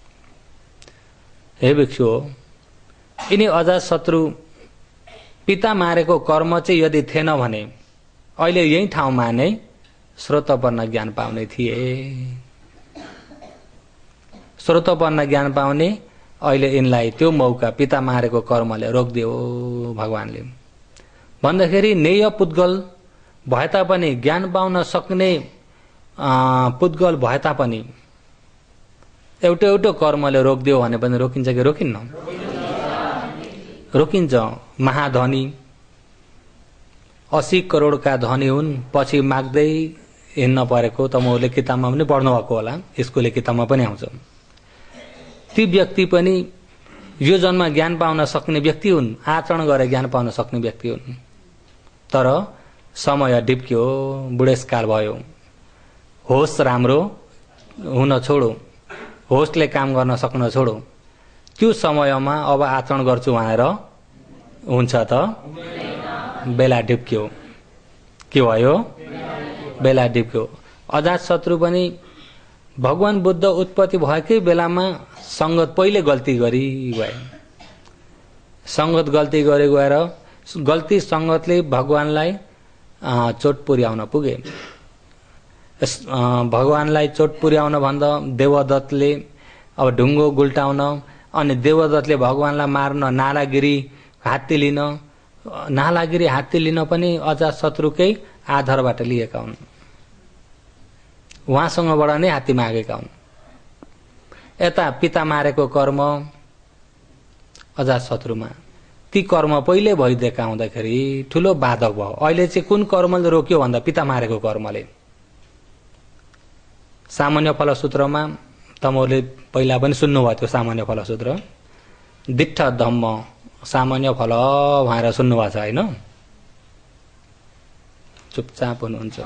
हे भिक्षु, यिनी अजातशत्रु पिता मारेको कर्म चाहिँ यदि थिएन भने अहिले यही ठाउँमा नै श्रोतपन्न ज्ञान पाउने थिए। श्रोतपन्न ज्ञान पाउने अहिले यिनलाई त्यो मौका पिता मारेको कर्मले रोकिदियो भगवानले। भन्दाखेरि नेय पुद्गल भए तापनि, ज्ञान पाउन सक्ने पुद्गल भए तापनि एउटा एउटा कर्मले रोकिदियो भने पनि रोकिन्छ कि रोकिन्न? रोकिन्छ। महाधनी अस्सी करोडका धनी हुन्, पछि माग्दै हिँड्न परेको तपाईँहरूले किताबमा पनि पढ्नु भएको होला, स्कुलले किताबमा पनि आउँछ। ती व्यक्ति पनि यो जन्म ज्ञान पाउन सक्ने व्यक्ति हुन्, आचरण गरे ज्ञान पाउन सक्ने व्यक्ति हुन्। तर समय ढिप्क्यो, बुढेसकाल भयो, होस राम्रो हुन छोडो, होस्टले काम गर्न सक्न छोडो, त्यो समयमा अब आचरण गर्छु भनेर हुन्छ त? बेला ढिप्क्यो। के भयो? बेला ढिप्क्यो। अजातशत्रु पनि भगवान बुद्ध उत्पत्ति भएकै बेलामा संगत पहिले गल्ती गरी गए। संगत गल्ती गरे गएर गल्ती संगतले भगवानलाई चोट पुर्याउन पुगे। भगवानलाई चोट पुर्याउन भन्दा देवदत्तले अब ढुङ्गो गुल्टाउन, अनि देवदत्तले भगवानलाई मार्न नालागिरी हात्ती लिन, नालागिरी हात्ती लिन पनि अजातशत्रुकै आधारबाट लिएका हुन्। उहाँसँगबाट नै हात्ती मागेका हुन्। यता पिता मारेको कर्म अजातशत्रुमा, ती कर्म पहिले भइदिएका हुँदाखेरि ठुलो बाधक भयो। अहिले चाहिँ कुन कर्मले रोक्यो भन्दा पिता मारेको कर्मले। सामान्य फलसूत्रमा तमोले पहिला पनि सुन्नुभयो त्यो सामान्य फलसूत्र, दिट्ठ धम्म सामान्य फल भनेर सुन्नुभएको छ होइन? चुपचाप हुनुहुन्छ।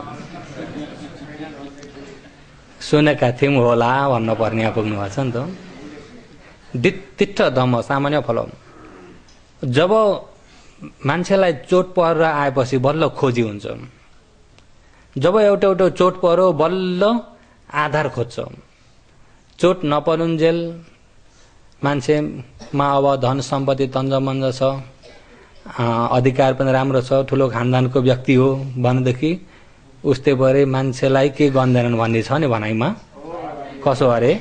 सुनेका थियौँ होला भन्न पर्ने यहाँ पुग्नु भएको छ नि त। दिट्ठ धम्म सामान्य फल। जब मान्छेलाई चोट परेर आएपछि बल्ल खोजी हुन्छ। जब एउटा एउटा चोट पर्यो बल्ल आधार खोज्छ। चोट नपरुन्जेल मान्छेमा अब धन सम्पत्ति तन्जमन्ज छ, अधिकार पनि राम्रो छ, ठुलो खानदानको व्यक्ति हो भनेदेखि उस्तै भरे मान्छेलाई के गर्दैनन् भन्ने छ नि भनाइमा। कसो अरे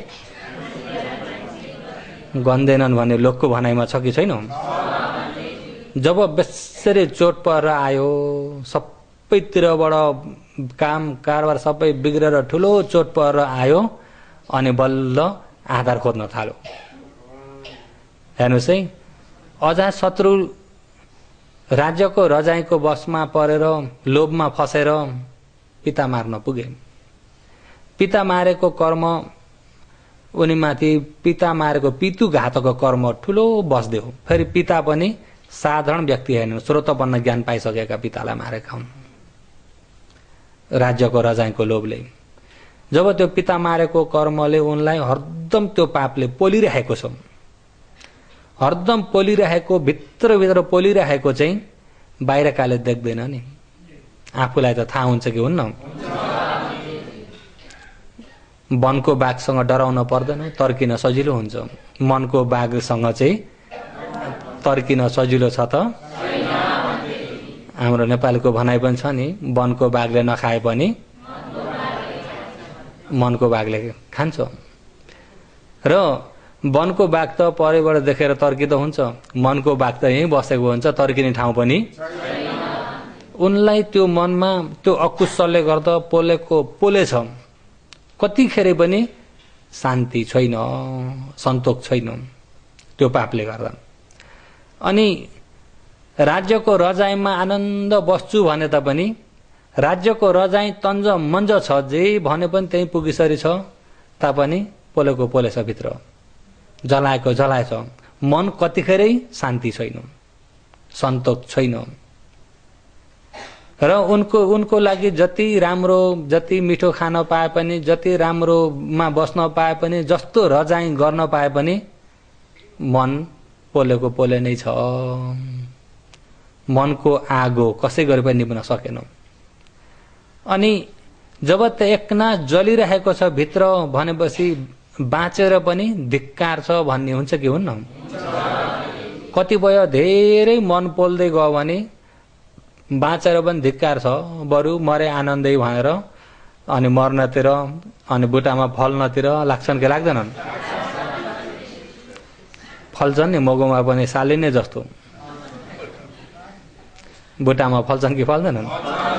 गन्दैनन् भन्ने लोकको भनाइमा छ कि छैन? जब बेसरी चोट परेर आयो, सबैतिरबाट काम कारोबार सबै बिग्रेर ठुलो चोट परेर आयो, अनि बल्ल आधार खोज्न थाल्यो। हेर्नुहोस् है, अजातशत्रु राज्यको रजाइको बसमा परेर लोभमा फसेर पिता मार्न पुगे। पिता मारेको कर्म उनीमाथि, पिता मारेको पितुघातको कर्म ठुलो बस्दियो। फेरि पिता पनि साधारण व्यक्ति होइन, स्रोत बन्न ज्ञान पाइसकेका पितालाई मारेका हुन् राज्यको रजाइको लोभले। जब त्यो पिता मारेको कर्मले उनलाई हरदम त्यो पापले पोलिरहेको छ, हरदम पोलिरहेको, भित्रभित्र पोलिरहेको चाहिँ बाहिरकाले देख्दैन नि, आफूलाई त थाहा हुन्छ कि हुन्न। वनको बाघसँग डराउन पर्दैन, तर्किन सजिलो हुन्छ। मनको बाघसँग चाहिँ तर्किन सजिलो छ त? हाम्रो नेपालीको भनाइ पनि छ नि, वनको बाघले नखाए पनि मनको बाघले खान्छ। र वनको बाघ त परैबाट देखेर तर्किँदो हुन्छ, मनको बाघ त यहीँ बसेको हुन्छ, तर्किने ठाउँ पनि। उनलाई त्यो मनमा त्यो अकुशलले गर्दा पोलेको पोले छ, कतिखेर पनि शान्ति छैन, सन्तोष छैन त्यो पापले गर्दा। अनि राज्यको रजाइमा आनन्द बस्छु भने तापनि राज्यको रजाइ तन्ज मन्ज छ, जे भने पनि त्यही पुगिसरी छ तापनि पोलेको पोले छ, भित्र जलाएको जलाएछ, मन कतिखेरै शान्ति छैन, सन्तोष छैन। र उनको उनको लागि जति राम्रो, जति मिठो खान पाए पनि, जति राम्रोमा बस्न पाए पनि, जस्तो रजाइ गर्न पाए पनि मन पोलेको पोले नै छ। मनको आगो कसै गरे पनि निभ्न सकेन। अनि जब त एकनास जलिरहेको छ भित्र भनेपछि बाँचेर पनि धिक्कार छ भन्ने हुन्छ कि हुन्न? कतिपय धेरै मन पोल्दै गयो भने बाँचेर पनि धिक्कार छ, बरु मरे आनन्दै भनेर अनि मर्नतिर अनि बुटामा फल्नतिर लाग्छन् कि लाग्दैनन्? फल्छन् नि, मगोमा पनि सालिने जस्तो बुटामा फल्छन् कि फल्दैनन्?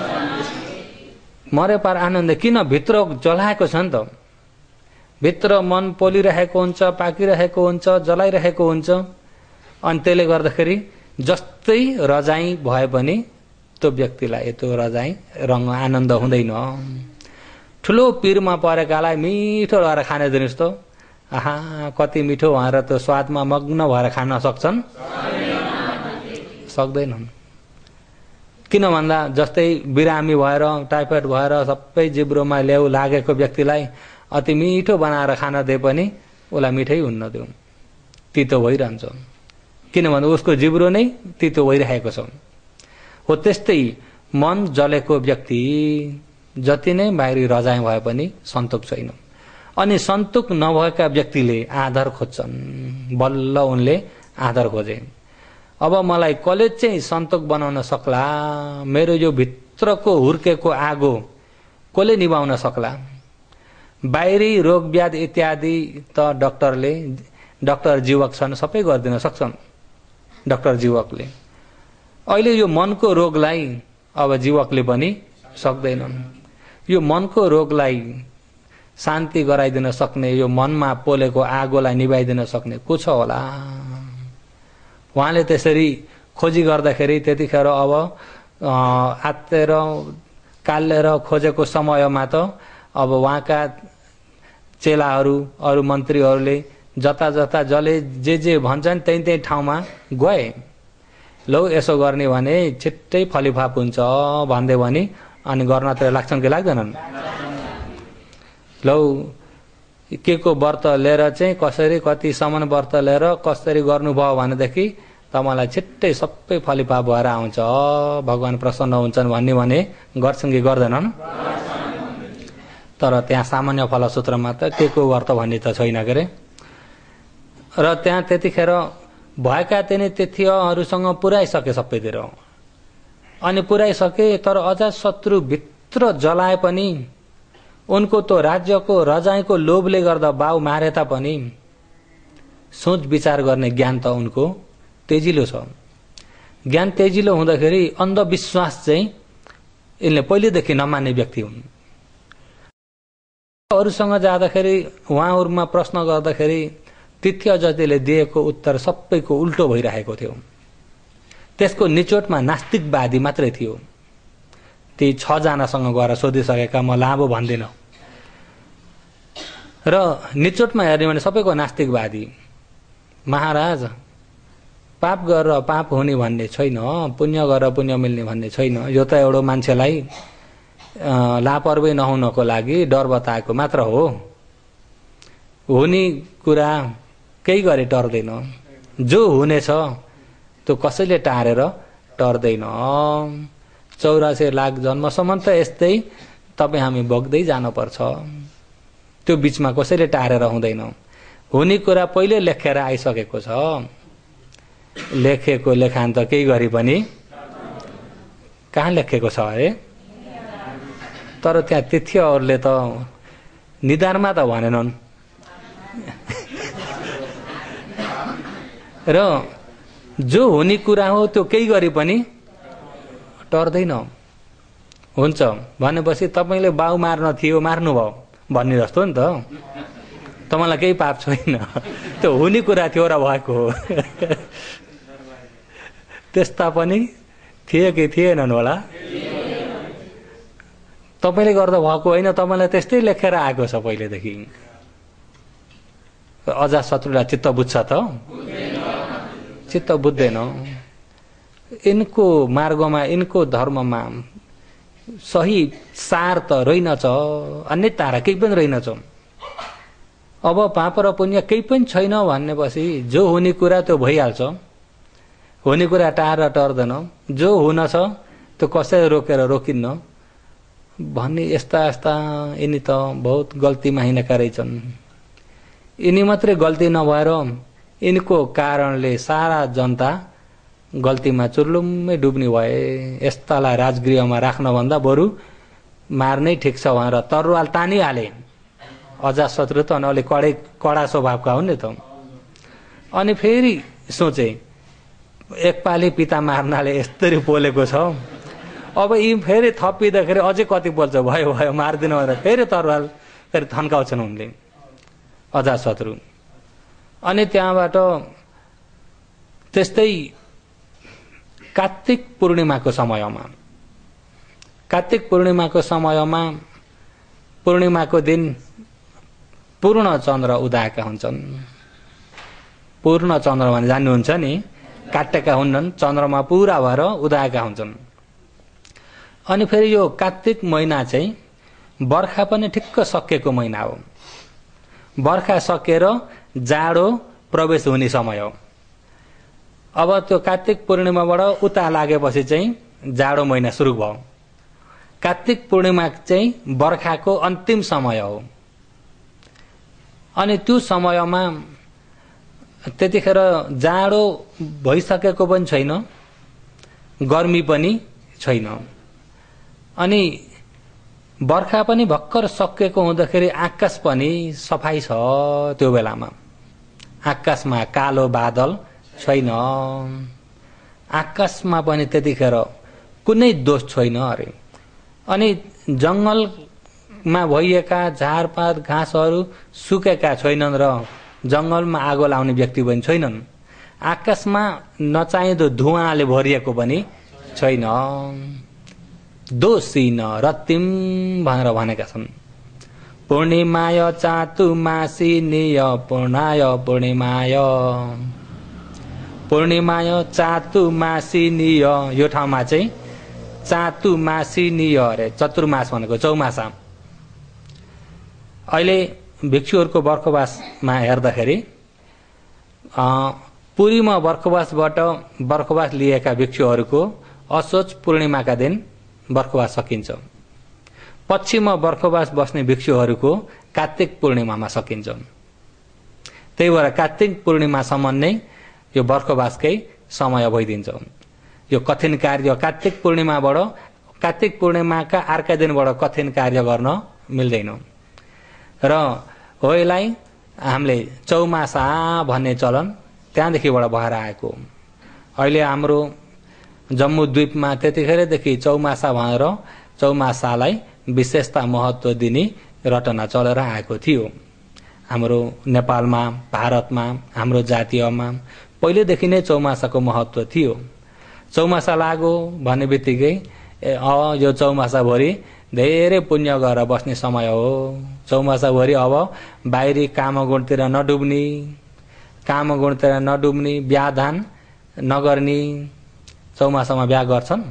मरे पार आनन्द किन? भित्र जलाएको छ नि त, भित्र मन पोलिरहेको हुन्छ, पाकिरहेको हुन्छ, जलाइरहेको हुन्छ। अनि त्यसले गर्दाखेरि जस्तै रजाइ भए पनि त्यो व्यक्तिलाई त्यो रजाइ रङ आनन्द हुँदैन। ठुलो पीरमा परेकालाई मिठो लगाएर खाने दिनुहोस् त, आहा कति मिठो भनेर त्यो स्वादमा मग्न भएर खान सक्छन्? सक्दैनन्। किन भन्दा जस्तै बिरामी भएर टाइफाइड भएर सबै जिब्रोमा ल्याउ लागेको व्यक्तिलाई अति मिठो बनाएर खान दिए पनि उसलाई मिठै हुन्न, त्यो तितो भइरहन्छ, किनभने उसको जिब्रो नै तितो भइरहेको छ। हो त्यस्तै मन जलेको व्यक्ति जति नै बाहिरी रजाइ भए पनि सन्तोक छैन। अनि सन्तोक नभएका व्यक्तिले आधार खोज्छन्, बल्ल उनले आधार खोजे। अब मलाई कलेज चाहिँ सन्तोक बनाउन सक्ला, मेरो यो भित्रको हुर्केको आगो कसले निभाउन सक्ला? बाहिरी रोग व्याधि इत्यादि त डाक्टरले, डाक्टर जीवक छन्, सबै गरिदिन सक्छन् डाक्टर जीवकले। अहिले यो मनको रोगलाई अब जीवकले पनि सक्दैनन्। यो मनको रोगलाई शान्ति गराइदिन सक्ने, यो मनमा पोलेको आगोलाई निभाइदिन सक्ने को छ होला? उहाँले त्यसरी खोजी गर्दाखेरि त्यतिखेर अब आत्तेर कालेर खोजेको समयमा त अब उहाँका चेलाहरू अरू मन्त्रीहरूले जता जता जसले जे जे भन्छन् त्यही त्यही ठाउँमा गए। लौ यसो गर्ने भने छिट्टै फलिफाप हुन्छ भन्दै भने अनि गर्नतिर लाग्छन् कि लाग्दैनन्? लौ के को व्रत लिएर चाहिँ कसरी कतिसम्म व्रत लिएर कसरी गर्नुभयो भनेदेखि तपाईँलाई छिट्टै सबै फलिफाप भएर आउँछ, भगवान प्रसन्न हुन्छन् भन्ने भने गर्छन् कि गर्दैनन्? तर त्यहाँ सामान्य फलसूत्रमा त के को व्रत भन्ने त छैन के अरे। र त्यहाँ त्यतिखेर भएका तिनी तिथिहरूसँग पुर्याइसके सबैतिर, अनि पुर्याइसके तर अझ शत्रु भित्र जलाए पनि उनको तो राज्यको रजाइको लोभले गर्दा बाउ मारे तापनि सोच विचार गर्ने ज्ञान त उनको तेजिलो छ। ज्ञान तेजिलो हुँदाखेरि अन्धविश्वास चाहिँ यिनले पहिलेदेखि नमान्ने व्यक्ति हुन्। अरूसँग जाँदाखेरि उहाँहरूमा प्रश्न गर्दाखेरि तिथ्य जतिले दिएको उत्तर सबैको उल्टो भइरहेको थियो। त्यसको निचोटमा नास्तिकवादी मात्रै थियो। ती छ जनासँग गएर सोधिसकेका म लाभो भन्दिन। र निचोटमा हेर्ने भने सबैको नास्तिकवादी। महाराज पाप गरेर पाप हुने भन्ने छैन, पुण्य गरेर पुण्य मिल्ने भन्ने छैन। यो त एउटा मान्छेलाई लापरवाही नहुनको लागि डर बताएको मात्र हो। हुने कुरा केही गरे टर्दैन, जो हुनेछ त्यो कसैले टारेर टर्दैन। चौरासी लाख जन्मसम्म त यस्तै तपाईँ हामी भोग्दै जानुपर्छ, त्यो बीचमा कसैले टारेर हुँदैन। हुने कुरा पहिले लेखेर आइसकेको छ, लेखेको लेखान त केही गरी पनि कहाँ लेखेको छ अरे। तर त्यहाँ तिथ्यहरूले त निधारमा त भनेनन्। र जो हुने कुरा हो त्यो केही गरी पनि टर्दैन। हुन्छ भनेपछि तपाईँले बाउ मार्न थियो मार्नुभयो भन्ने जस्तो नि त। तपाईँलाई केही पाप छैन, त्यो हुने कुरा थियो र भएको हो। त्यस्ता पनि थिए कि थिएनन् होला? तपाईँले गर्दा भएको होइन, तपाईँलाई त्यस्तै लेखेर आएको छ पहिलेदेखि। अजातशत्रुलाई चित्त बुझ्छ त? चित्त बुझ्दैन। यिनको मार्गमा यिनको धर्ममा सही सार त रहेनछ, अन्य तारा केही पनि रहेनछ। अब पाप र पुण्य केही पनि छैन भन्नेपछि जो हुने कुरा त्यो भइहाल्छ। हुने कुरा टाढा टर्दैन, जो हुन छ त्यो कसैले रोकेर रोकिन्न भन्ने यस्ता यस्ता यिनी त बहुत गल्तीमा हिँडेका रहेछन्। यिनी मात्रै गल्ती नभएर यिनको कारणले सारा जनता गल्तीमा चुर्लुम्मै डुब्ने भए। यस्तालाई राजगृहमा राख्नभन्दा बरु मार्नै ठिक छ भनेर तरुवाल तानिहाले। अजातशत्रु त अलिक कडै कडा स्वभावका हुन् नि त। अनि फेरि सोचे एकपाली पिता मार्नाले यस्तरी पोलेको छ, अब यी फेरि थपिँदाखेरि अझै कति पोल्छ, भयो भयो मारिदिनु भनेर फेरि तरुवाल फेरि थन्काउँछन् उनले अजातशत्रु। अनि त्यहाँबाट त्यस्तै कार्तिक पूर्णिमाको समयमा कार्तिक पूर्णिमाको समयमा पूर्णिमाको दिन पूर्ण चन्द्र उदाएका हुन्छन्। पूर्ण चन्द्र भने जान्नुहुन्छ नि, काटेका हुन्छन्, चन्द्रमा पुरा भएर उदाएका हुन्छन्। अनि फेरि यो कार्तिक महिना चाहिँ बर्खा पनि ठिक्क सकिएको महिना हो। बर्खा सकेर जाडो प्रवेश हुने समय हो। अब त्यो कार्तिक पूर्णिमाबाट उता लागेपछि चाहिँ जाडो महिना सुरु भयो। कार्तिक पूर्णिमा चाहिँ बर्खाको अन्तिम समय हो। अनि त्यो समयमा त्यतिखेर जाडो भइसकेको पनि छैन, गर्मी पनि छैन, अनि बर्खा पनि भर्खर सकेको हुँदाखेरि आकाश पनि सफाई छ। त्यो बेलामा आकाशमा कालो बादल छैन, आकाशमा पनि त्यतिखेर कुनै दोष छैन अरे। अनि जंगलमा भइएका झारपात घाँसहरू सुकेका छैनन् र जंगलमा आगो लाउने व्यक्ति पनि छैनन्। आकाशमा नचाहिँदो धुवाँले भरिएको पनि छैन। दोषी न रतिम भनेर भनेका छन्। पूर्णिमाय चातुमासी निय पूर्णाय पूर्णिमाय पूर्णिमाय चातुमासिनीय। यो ठाउँमा चाहिँ चातुमासिनीय अरे, चतुर्मास भनेको चौमासा। अहिले भिक्षुहरूको बर्खवासमा हेर्दाखेरि पुरीमा बर्खवासबाट बर्खवास लिएका भिक्षुहरूको असोज पूर्णिमाका दिन बर्खवास सकिन्छ। पश्चिममा बर्खवास बस्ने भिक्षुहरूको कार्तिक पूर्णिमामा सकिन्छ। त्यही भएर कार्तिक पूर्णिमासम्म नै यो बर्खवासकै समय भइदिन्छ। यो कठिन कार्य कार्तिक पूर्णिमाबाट कार्तिक पूर्णिमाका अर्का दिनबाट कठिन कार्य गर्न मिल्दैन र हो यसलाई हामीले चौमासा भन्ने चलन त्यहाँदेखिबाट भएर आएको। अहिले हाम्रो जम्मू द्वीपमा त्यतिखेरदेखि चौमासा भनेर चौमासालाई विशेषता महत्व दिने रटना चलेर आएको थियो। हाम्रो नेपालमा, भारतमा, हाम्रो जातीयमा पहिलेदेखि नै चौमासाको महत्व थियो। चौमासा लाग्यो भन्ने बित्तिकै अ यो चौमासाभरि धेरै पुण्य गरेर बस्ने समय हो। चौमासाभरि अब बाहिरी कामगुणतिर नडुब्ने, कामगुणतिर नडुब्ने, बिहादान नगर्ने। चौमासामा बिहा गर्छन्?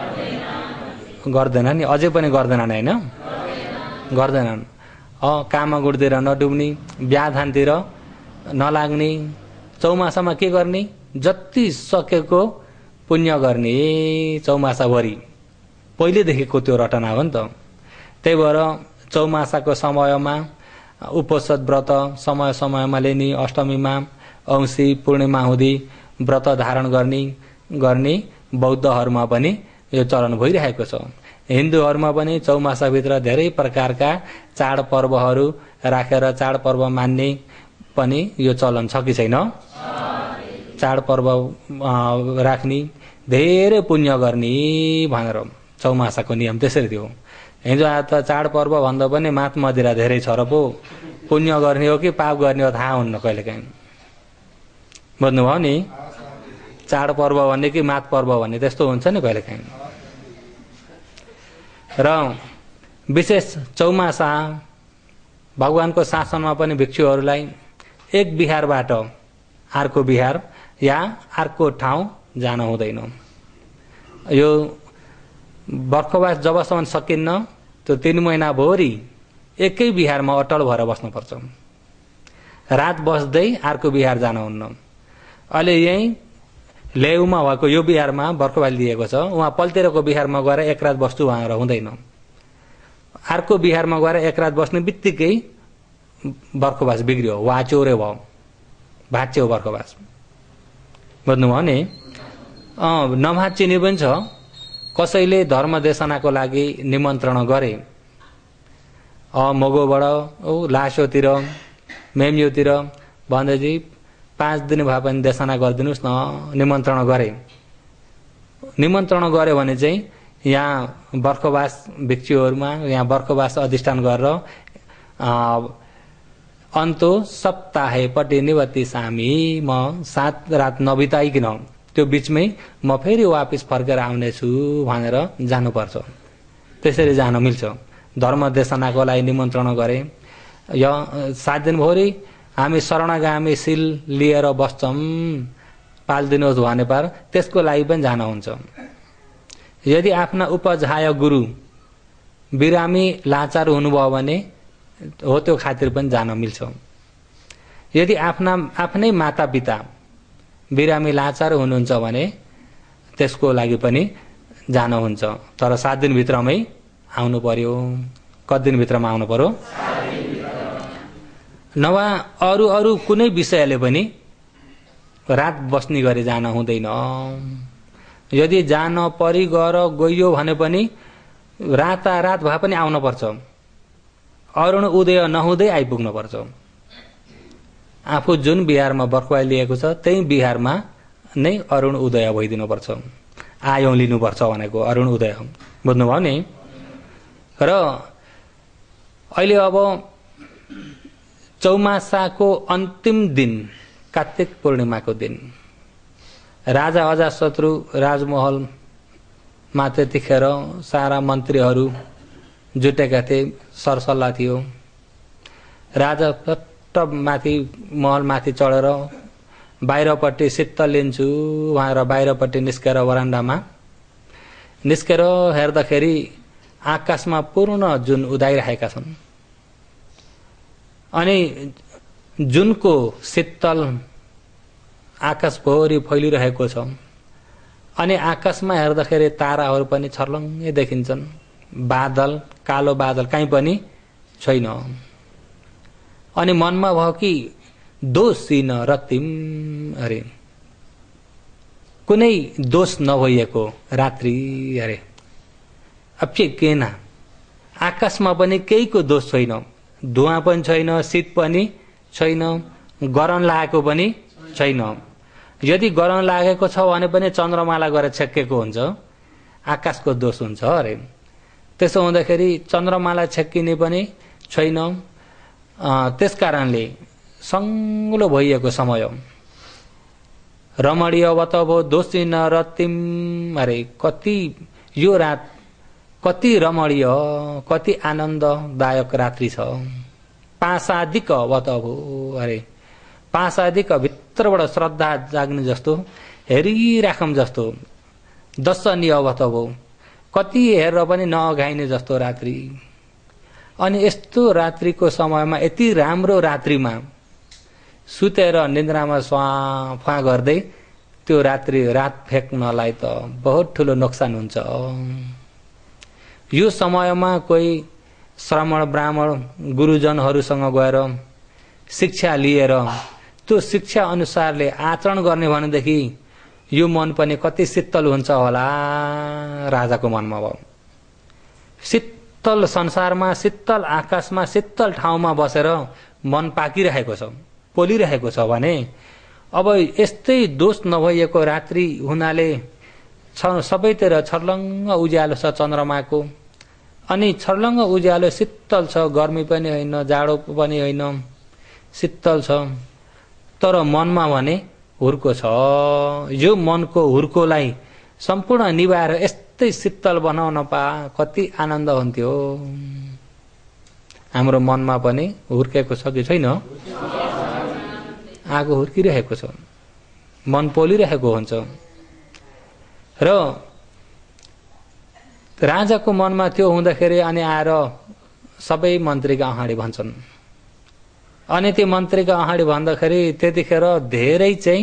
गर्दैन नि, अझै पनि गर्दैनन् होइन? गर्दैनन्। अ कामगुणतिर नडुब्ने, बिहादानतिर नलाग्ने। चौमासामा के गर्ने? जति सकेको पुण्य गर्ने चौमासाभरि। पहिलेदेखिको त्यो रटना हो नि त। त्यही भएर चौमासाको समयमा उपवास व्रत समय समयमा लिने, अष्टमीमा, औँसी, पूर्णिमा हुँदी व्रत धारण गर्ने गर्ने बौद्धहरूमा पनि यो चलन भइरहेको छ। हिन्दूहरूमा पनि चौमासाभित्र धेरै प्रकारका चाडपर्वहरू राखेर चाडपर्व मान्ने पनि यो चलन छ कि छैन? चाडपर्व राख्ने, धेरै पुण्य गर्ने भनेर चौमासाको नियम त्यसरी थियो। हिजो आज त चाडपर्व भन्दा पनि मात मदिरा धेरै छ र पो पुण्य गर्ने हो कि पाप गर्ने हो थाहा हुन्न कहिलेकाहीँ। बुझ्नुभयो नि? चाडपर्व भन्ने कि मात पर्व भन्ने त्यस्तो हुन्छ नि कहिलेकाहीँ। र विशेष चौमासा भगवानको शासनमा पनि भिक्षुहरूलाई एक बिहारबाट अर्को बिहार या अर्को ठाउँ जान हुँदैन। यो बर्खवास जबसम्म सकिन्न त्यो तीन महिना भरि एकै बिहारमा अटल भएर बस्नुपर्छ। रात बस्दै अर्को बिहार जानुहुन्न। अहिले यही लेउमा भएको यो बिहारमा बर्खवास लिएको छ, उहाँ पल्तेरको बिहारमा गएर एक रात बस्छु भनेर हुँदैन। अर्को बिहारमा गएर एक रात बस्ने बित्तिकै बर्खवास बिग्रियो, वाचोरे भयो, भाँच्यो बर्खवास। बुझ्नुभयो नि? अँ नभाँचिने पनि छ। कसैले धर्म देशनाको लागि निमन्त्रण गरे, अ मगोबाट औ लासोतिर मेम्योतिर भन्दैजी पाँच दिन भए पनि देशना गरिदिनुहोस् न, निमन्त्रण गरे। निमन्त्रण गऱ्यो भने चाहिँ यहाँ बर्खवास भिक्षुहरूमा यहाँ बर्खवास अधिष्ठान गरेर अन्तो सप्ताहेपट्टि निवती सामी म सात रात नबिताइकन त्यो बिचमै म फेरि वापिस फर्केर आउनेछु भनेर जानुपर्छ। त्यसरी जान मिल्छ। धर्म देशनाको लागि निमन्त्रण गरे, या सात दिनभरि हामी शरणगामी सिल लिएर बस्छौँ, पालिदिनुहोस् भने पार त्यसको लागि पनि जान हुन्छ। यदि आफ्ना उपजाय गुरु बिरामी लाचार हुनुभयो भने हो त्यो खातिर पनि जान मिल्छ। यदि आफ्ना आफ्नै मातापिता बिरामी लाचार हुनुहुन्छ भने त्यसको लागि पनि जान हुन्छ, तर सात दिनभित्रमै आउनु पर्यो। कति दिनभित्रमा आउनु पर्यो? नवा अरू अरू कुनै विषयले पनि रात बस्ने गरी जान हुँदैन। यदि जान परि गएर गइयो भने पनि रातारात भए पनि आउन पर्छ। अरुण उदय नहुँदै आइपुग्नु पर्छ। आफू जुन बिहारमा बर्खुवा लिएको छ त्यही बिहारमा नै अरुण उदय भइदिनु पर्छ। आयौं लिनुपर्छ भनेको अरुण उदय, बुझ्नुभयो नि। र अहिले अब चौमासाको अन्तिम दिन कार्तिक पूर्णिमाको दिन राजा अजातशत्रु राजमहलमा त्यतिखेर सारा मन्त्रीहरू जुटेका थिए, सरसल्लाह थियो। राजा पट्ट माथि महलमाथि चढेर बाहिरपट्टि शीतल लिन्छु भनेर बाहिरपट्टि निस्केर वरान्डामा निस्केर हेर्दाखेरि आकाशमा पूर्ण जुन उदाइरहेका छन् अनि जुनको शीतल आकाशभरि फैलिरहेको छ अनि आकाशमा हेर्दाखेरि ताराहरू पनि छर्लङ्गै देखिन्छन्। बादल, कालो बादल कहीँ पनि छैन। अनि मनमा भयो कि दोषीन रतिम, अरे कुनै दोष नभइएको रात्रि, अरे अब के केन आकाशमा पनि केहीको दोष छैन, धुवा पनि छैन, शीत पनि छैन, गरम लागेको पनि छैन। यदि गरम लागेको छ भने पनि चन्द्रमाला गएर छेक्केको हुन्छ, आकाशको दोष हुन्छ अरे। त्यसो हुँदाखेरि चन्द्रमाला छेक्किने पनि छैन। त्यसकारणले सङ्गलो भइएको समय रमणीय वतभो दोषिन रतिम, अरे कति यो रात कति रमणीय, कति आनन्ददायक रात्रि छ। पासादिक वतभो, अरे पासादिक भित्रबाट श्रद्धा जाग्ने जस्तो, हेरिराखौँ जस्तो। दर्शनीय वतभो, कति हेरेर पनि नअघाइने जस्तो रात्रि। अनि यस्तो रात्रिको समयमा, यति राम्रो रात्रिमा सुतेर निन्द्रामा स्वा फा गर्दै त्यो रात्रि रात फेक्नलाई त बहुत ठुलो नोक्सान हुन्छ। यो समयमा कोही श्रमण ब्राह्मण गुरुजनहरूसँग गएर शिक्षा लिएर त्यो शिक्षा अनुसारले आचरण गर्ने भनेदेखि यो मन पनि कति शीतल हुन्छ होला राजाको मनमा भयो। शीतल संसारमा, शीतल आकाशमा, शीतल ठाउँमा बसेर मन पाकिरहेको छ, पोलिरहेको छ भने अब यस्तै दोष नभइएको रात्रि हुनाले सबैतिर छर्लङ्ग उज्यालो छ चन्द्रमाको। अनि छर्लङ्ग उज्यालो शीतल छ, गर्मी पनि होइन, जाडो पनि होइन, शीतल छ। तर मनमा भने हुर्को छ। यो मनको हुर्कोलाई सम्पूर्ण निभाएर यस्तै शीतल बनाउन पा कति आनन्द हुन्थ्यो। हाम्रो मनमा पनि हुर्केको छ कि छैन? आगो हुर्किरहेको छ, मन पोलिरहेको हुन्छ। र राजाको मनमा त्यो हुँदाखेरि अनि आएर सबै मन्त्रीका अगाडि भन्छन्। अनि त्यो मन्त्रीका अगाडि भन्दाखेरि त्यतिखेर धेरै चाहिँ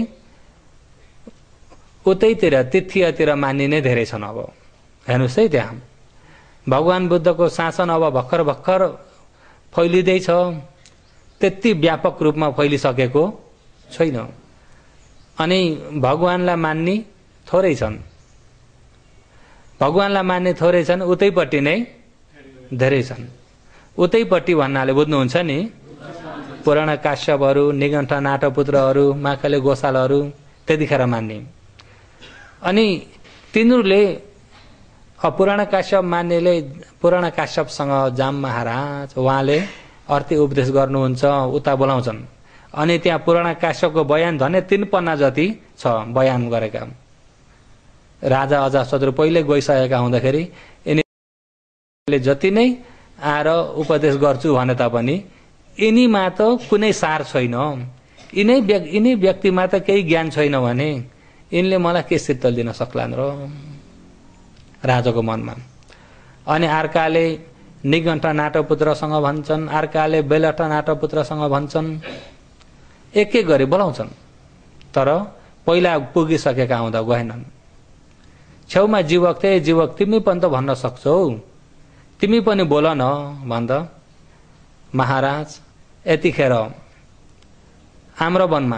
उतैतिर तिथितिर मानिने धेरै छन्। अब हेर्नुहोस् है, त्यहाँ भगवान बुद्धको शासन अब भर्खर भर्खर फैलिँदैछ, त्यति व्यापक रूपमा फैलिसकेको छैन। अनि भगवानलाई मान्ने थोरै छन्, भगवानलाई मान्ने थोरै छन्, उतैपट्टि नै धेरै छन्। उतैपट्टि भन्नाले बुझ्नुहुन्छ नि, पुराण काश्यपहरू, निगण्ठ नाटपुत्रहरू, माखले गोशालहरू त्यतिखेर मान्ने। अनि तिनीहरूले पुराण काश्यप मान्नेले पुराण काश्यपसँग जाम महाराज उहाँले अर्थी उपदेश गर्नुहुन्छ, उता बोलाउँछन्। अनि त्यहाँ पुराण काश्यपको बयान धने तीन पन्ना जति छ बयान गरेका। राजा अजातशत्रु पहिले गइसकेका हुँदाखेरि यिनीहरूले जति नै आएर उपदेश गर्छु भने तापनि यिनीमा त कुनै सार छैन, यिनै यिनै व्यक्तिमा त केही ज्ञान छैन भने यिनले मलाई के शीतल दिन सक्लान् र राजाको मनमा। अनि अर्काले निगण्ठ नाटपुत्रसँग भन्छन्, अर्काले बेलठ नाटपुत्रसँग भन्छन्। एक एक गरी बोलाउँछन्, तर पहिला पुगिसकेका हुँदा गएनन्। छेउमा जीवक थिए, जीवक तिमी पनि त भन्न सक्छौ, तिमी पनि बोल न भन्दा महाराज यतिखेर आम्रवनमा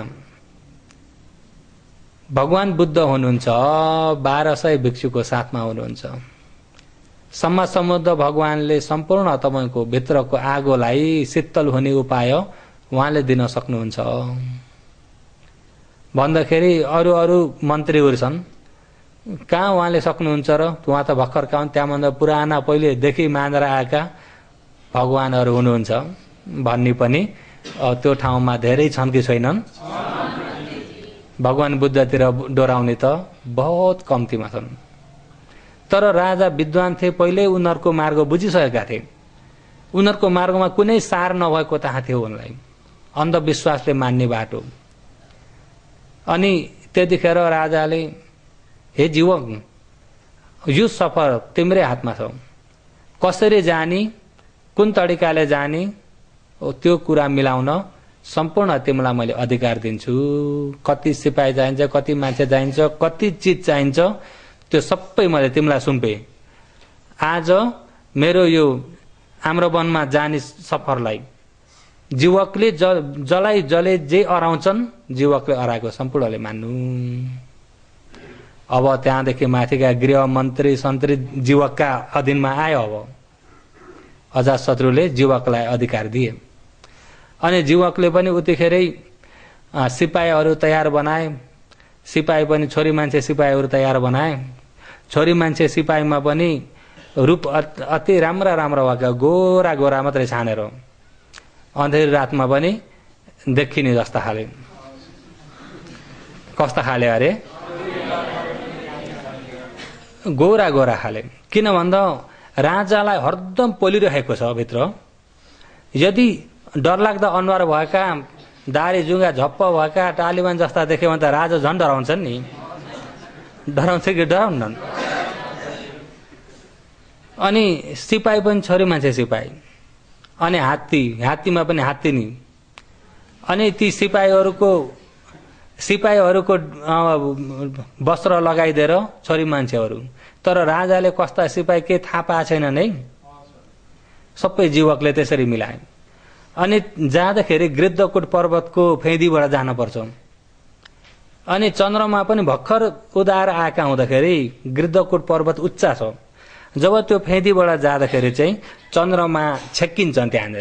भगवान बुद्ध हुनुहुन्छ, बाह्र सय भिक्षुको साथमा हुनुहुन्छ। सम्मा समुद्र भगवानले सम्पूर्ण तपाईको भित्रको आगोलाई शीतल हुने उपाय उहाँले दिन सक्नुहुन्छ भन्दाखेरि अरू अरू मन्त्रीहरू छन्, कहाँ उहाँले सक्नुहुन्छ र, उहाँ त भर्खर कहाँ, त्यहाँभन्दा पुराना पहिलेदेखि मानेर आएका भगवानहरू हुनुहुन्छ भन्ने पनि त्यो ठाउँमा धेरै छन् कि छैनन्? भगवान बुद्धतिर डोराउने त बहुत कम्तीमा छन्। तर राजा विद्वान थिए, पहिले उनीहरूको मार्ग बुझिसकेका थिए, उनीहरूको मार्गमा कुनै सार नभएको थाहा थियो उनलाई, अन्धविश्वासले मान्ने बाटो। अनि त्यतिखेर राजाले हे जीवक, यो सफर तिम्रै हातमा छ, कसरी जाने, कुन तरिकाले जाने त्यो कुरा मिलाउन सम्पूर्ण तिमीलाई मैले अधिकार दिन्छु। कति सिपाही चाहिन्छ, कति मान्छे चाहिन्छ, कति चिज चाहिन्छ, त्यो सबै मैले तिमीलाई सुम्पे। आज मेरो यो आम्रवनमा जाने सफरलाई जीवकले ज जलाई जले जे अराउँछन्, जीवकले अराएको सम्पूर्णले मान्नु। अब त्यहाँदेखि माथिका गृह मन्त्री सन्त्री जीवकका अधीनमा आयो। अब अजातशत्रुले जीवकलाई अधिकार दिए अनि जीवकले पनि उतिखेरै सिपाहीहरू तयार बनाए। सिपाही पनि छोरी मान्छे सिपाहीहरू तयार बनाए। छोरी मान्छे सिपाहीमा पनि रूप अति राम्रा राम्रा भएका गोरा गोरा मात्रै छानेर अँधेरी रातमा पनि देखिने जस्ता खाले। कस्ता खाले अरे? गोरा गोरा खाले। किन भन्दा राजालाई हरदम पोलिरहेको छ भित्र। यदि डरलाग्दा अनुहार भएका, दारी जुङ्गा झप्प भएका तालिबान जस्ता देख्यो भने त राजा झन् डराउँछन् नि। डराउँछ कि डराउनन्? अनि सिपाही पनि छोरी मान्छे सिपाही, अनि हात्ती, हात्तीमा पनि हात्ती नि। अनि ती सिपाहीहरूको सिपाहीहरूको वस्त्र लगाइदिएर छोरी मान्छेहरू। तर राजाले कस्ता सिपाही के थाहा पाएको छैनन् है, सबै जीवकले त्यसरी मिलाए। अनि जाँदाखेरि गृद्धकुट पर्वतको फेदीबाट जानुपर्छ। अनि चन्द्रमा पनि भर्खर उदाएर आएका हुँदाखेरि गृद्धकुट पर्वत उच्चा छ। जब त्यो फेदीबाट जाँदाखेरि चाहिँ चन्द्रमा छेक्किन्छन् त्यहाँनिर।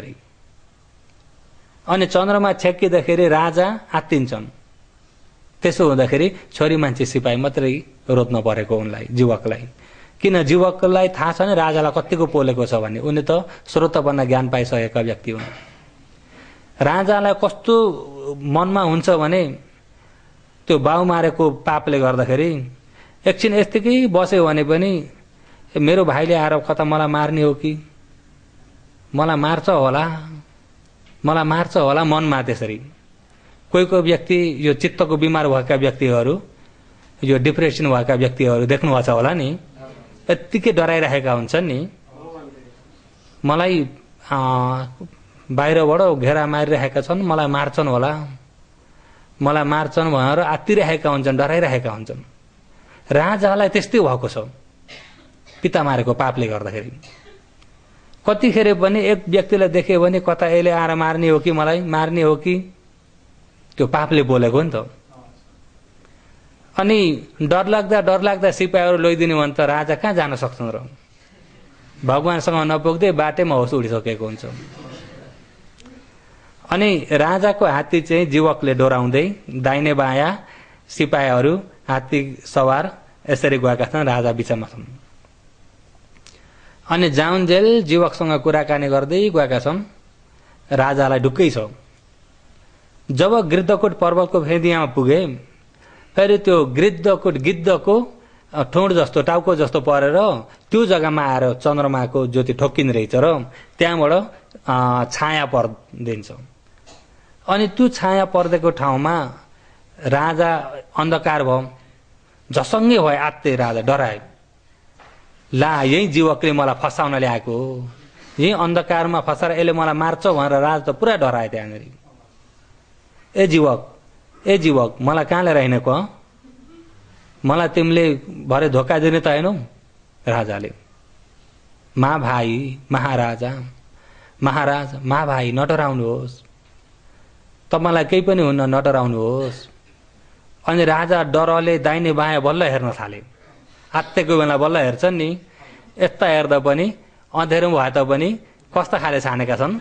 अनि चन्द्रमा छेक्किँदाखेरि राजा आत्तिन्छन्। त्यसो हुँदाखेरि छोरी मान्छे सिपाही मात्रै रोज्न परेको उनलाई, जीवकलाई। किन? जीवकलाई थाहा छ नि राजालाई कतिको पोलेको छ भन्ने। उनी त श्रोतपन्न ज्ञान पाइसकेका व्यक्ति हुन्। राजालाई कस्तो मनमा हुन्छ भने त्यो बाउ मारेको पापले गर्दाखेरि एकछिन यतिकै बस्यो भने पनि मेरो भाइले आएर कता मलाई मार्ने हो कि, मलाई मार्छ होला, मलाई मार्छ होला, मनमा त्यसरी। कोही कोही व्यक्ति यो चित्तको बिमार भएका व्यक्तिहरू, यो डिप्रेसन भएका व्यक्तिहरू देख्नुभएको छ होला नि, यत्तिकै डराइरहेका हुन्छन् नि। मलाई बाहिरबाट घेरा मारिरहेका छन्, मलाई मार्छन् होला, मलाई मार्छन् भनेर आत्तिरहेका हुन्छन्, डराइरहेका हुन्छन्। राजालाई त्यस्तै भएको छ पिता मारेको पापले गर्दाखेरि। कतिखेर पनि एक व्यक्तिलाई देख्यो भने कता यसले आएर मार्ने हो कि, मलाई मार्ने हो कि, त्यो पापले बोलेको नि त। अनि डरलाग्दा डरलाग्दा सिपाहीहरू लैदिने भने त राजा कहाँ जान सक्छन् र? भगवानसँग नपुग्दै बाटैमा होस उडिसकेको हुन्छ। अनि राजाको हात्ती चाहिँ जीवकले डोराउँदै दाहिने बायाँ सिपाहीहरू हात्ती सवार यसरी गएका छन्, राजा बिचमा छन्। अनि जाउन्जेल जीवकसँग कुराकानी गर्दै गएका छन्। राजालाई ढुक्कै छ। जब गृद्धकुट पर्वतको फेदीमा पुगे, फेरि त्यो गृद्धकुट गिद्धको ठोड जस्तो, टाउको जस्तो परेर त्यो जग्गामा आएर चन्द्रमाको ज्योति ठोक्किने रहेछ र त्यहाँबाट छाया पर्दिन्छ। अनि त्यो छाया पर्देको ठाउँमा राजा अन्धकार भयो, झसङ्गै भयो, आत्ते राजा डराए। ला यही जीवकले मलाई फसाउन ल्याएको हो, यही अन्धकारमा फसाएर यसले मलाई मार्छ भनेर राजा त पुरा डराए। त्यहाँनिर ए जीवक ए जीवक मलाई कहाँ लिएर हिँडेको मलाई तिमीले भरे धोका दिने त हैनौ। राजाले मा भाइ महाराजा महाराज मा भाइ नडराउनुहोस्, तपाईलाई केही पनि हुन्न, नडराउनुहोस्। अनि राजा डरले दाहिने बायाँ बल्ल हेर्न थाले। आत्तेको बेला बल्ल हेर्छन् नि, यस्ता हेर्दा पनि अँधेरो भए तापनि कस्ता खाले छानेका छन्।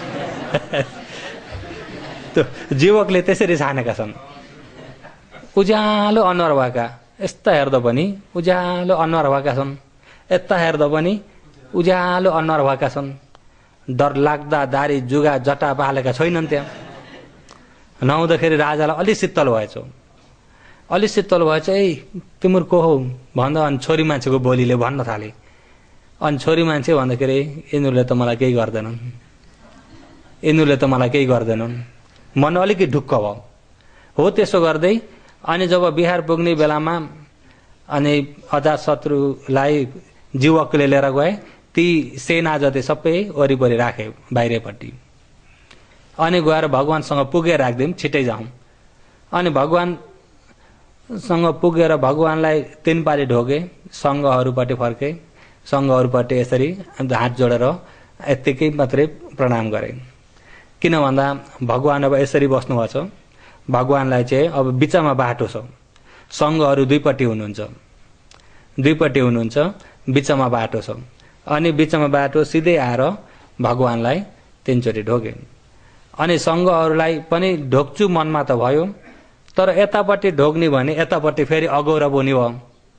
जीवकले त्यसरी छानेका छन्। उज्यालो अनुहार भएका, यस्ता हेर्दा पनि उज्यालो अनुहार भएका छन्, यस्ता हेर्दा पनि उज्यालो अनुहार भएका छन्। डर लाग्दा दारी जुगा जटा पालेका छैनन् त्यहाँ। नहुँदाखेरि राजालाई अलि शीतल भएछ, अलि शीतल भएछ। ए तिम्रो को हो भन्दा अनि छोरी मान्छेको बोलीले भन्न थाले। अनि छोरी मान्छे भन्दाखेरि यिनीहरूले त मलाई केही गर्दैनन्, यिनीहरूले त मलाई केही गर्दैनन्। मन अलिकति ढुक्क भयो। हो त्यसो गर्दै अनि जब बिहार पुग्ने बेलामा अनि अजातशत्रुलाई जीवकले लिएर गए, ती सेना जति सबै वरिपरि राखे बाहिरपट्टि। अनि गएर भगवानसँग पुगेर राख्दिउँ, छिटै जाउँ। अनि भगवानसँग पुगेर भगवानलाई तीन पाली ढोगे, सङ्घहरूपट्टि फर्के, सङ्घहरूपट्टि यसरी हात जोडेर यत्तिकै मात्रै प्रणाम गरे। किन भन्दा भगवान अब यसरी बस्नुभएको छ। भगवानलाई चाहिँ अब बिचमा बाटो छ, सङ्घहरू दुईपट्टि हुनुहुन्छ, दुईपट्टि हुनुहुन्छ, बिचमा बाटो छ। अनि बिचमा बाटो सिधै आएर भगवानलाई तीनचोटि ढोगे। अनि सङ्घहरूलाई पनि ढोक्छु मनमा त भयो, तर यतापट्टि ढोग्ने भने यतापट्टि फेरि अगौरव हुने भयो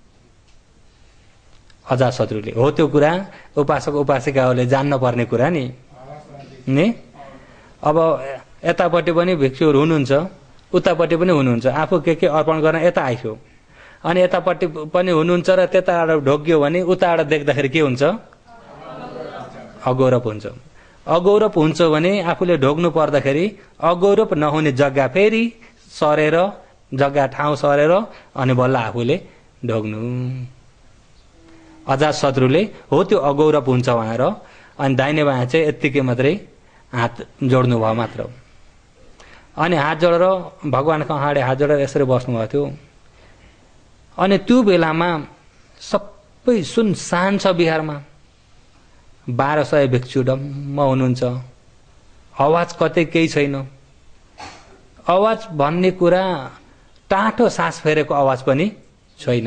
अजातशत्रुले। हो त्यो कुरा उपासक उपासिकाहरूले जान्न पर्ने कुरा नि नि अब यतापट्टि पनि भिक्षुहरू हुनुहुन्छ, उतापट्टि पनि हुनुहुन्छ। आफू के के अर्पण गर्न यता आइयो, अनि यतापट्टि पनि हुनुहुन्छ र त्यताबाट ढोग्यो भने उताबाट देख्दाखेरि के हुन्छ? अगौरव हुन्छ। अगौरव हुन्छ भने आफूले ढोग्नु पर्दाखेरि अगौरव नहुने जग्गा फेरि सरेर, जग्गा ठाउँ सरेर अनि बल्ल आफूले ढोग्नु। अजातशत्रुले हो त्यो अगौरव हुन्छ भनेर अनि दाहिने बायाँ चाहिँ यत्तिकै मात्रै हात जोड्नु भयो मात्र। अनि हात जोडेर भगवानको अगाडि हात जोडेर यसरी बस्नुभएको थियो। अनि त्यो बेलामा सबै सुनसान छ बिहारमा। बाह्र सय भिक्षु डम्म हुनुहुन्छ, आवाज कतै केही छैन। आवाज भन्ने कुरा टाठो सास फेरेको आवाज पनि छैन।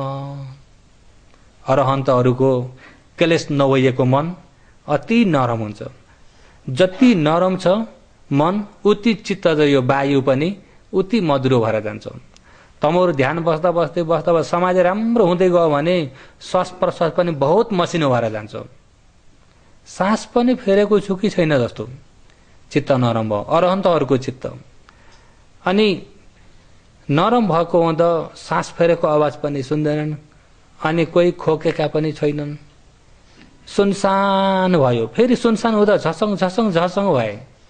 अरहन्तहरूको क्लेश नभइएको मन अति नरम हुन्छ। जति नरम छ मन उति चित्त यो वायु पनि उति मधुरो भएर जान्छ। तमोर ध्यान बस्दा बस्दै बस्दा बस्दा समाज राम्रो हुँदै गयो भने श्वास प्रश्वास पनि बहुत मसिनो भएर जान्छ। सास पनि फेरेको छु कि छैन जस्तो चित्त नरम भयो अरहन्तहरूको चित्त। अनि नरम भएको हुँदा सास फेरेको आवाज पनि सुन्दैनन्, अनि कोही खोकेका पनि छैनन्। सुनसान भयो। फेरि सुनसान हुँदा झसङ झसङ झसङ भए।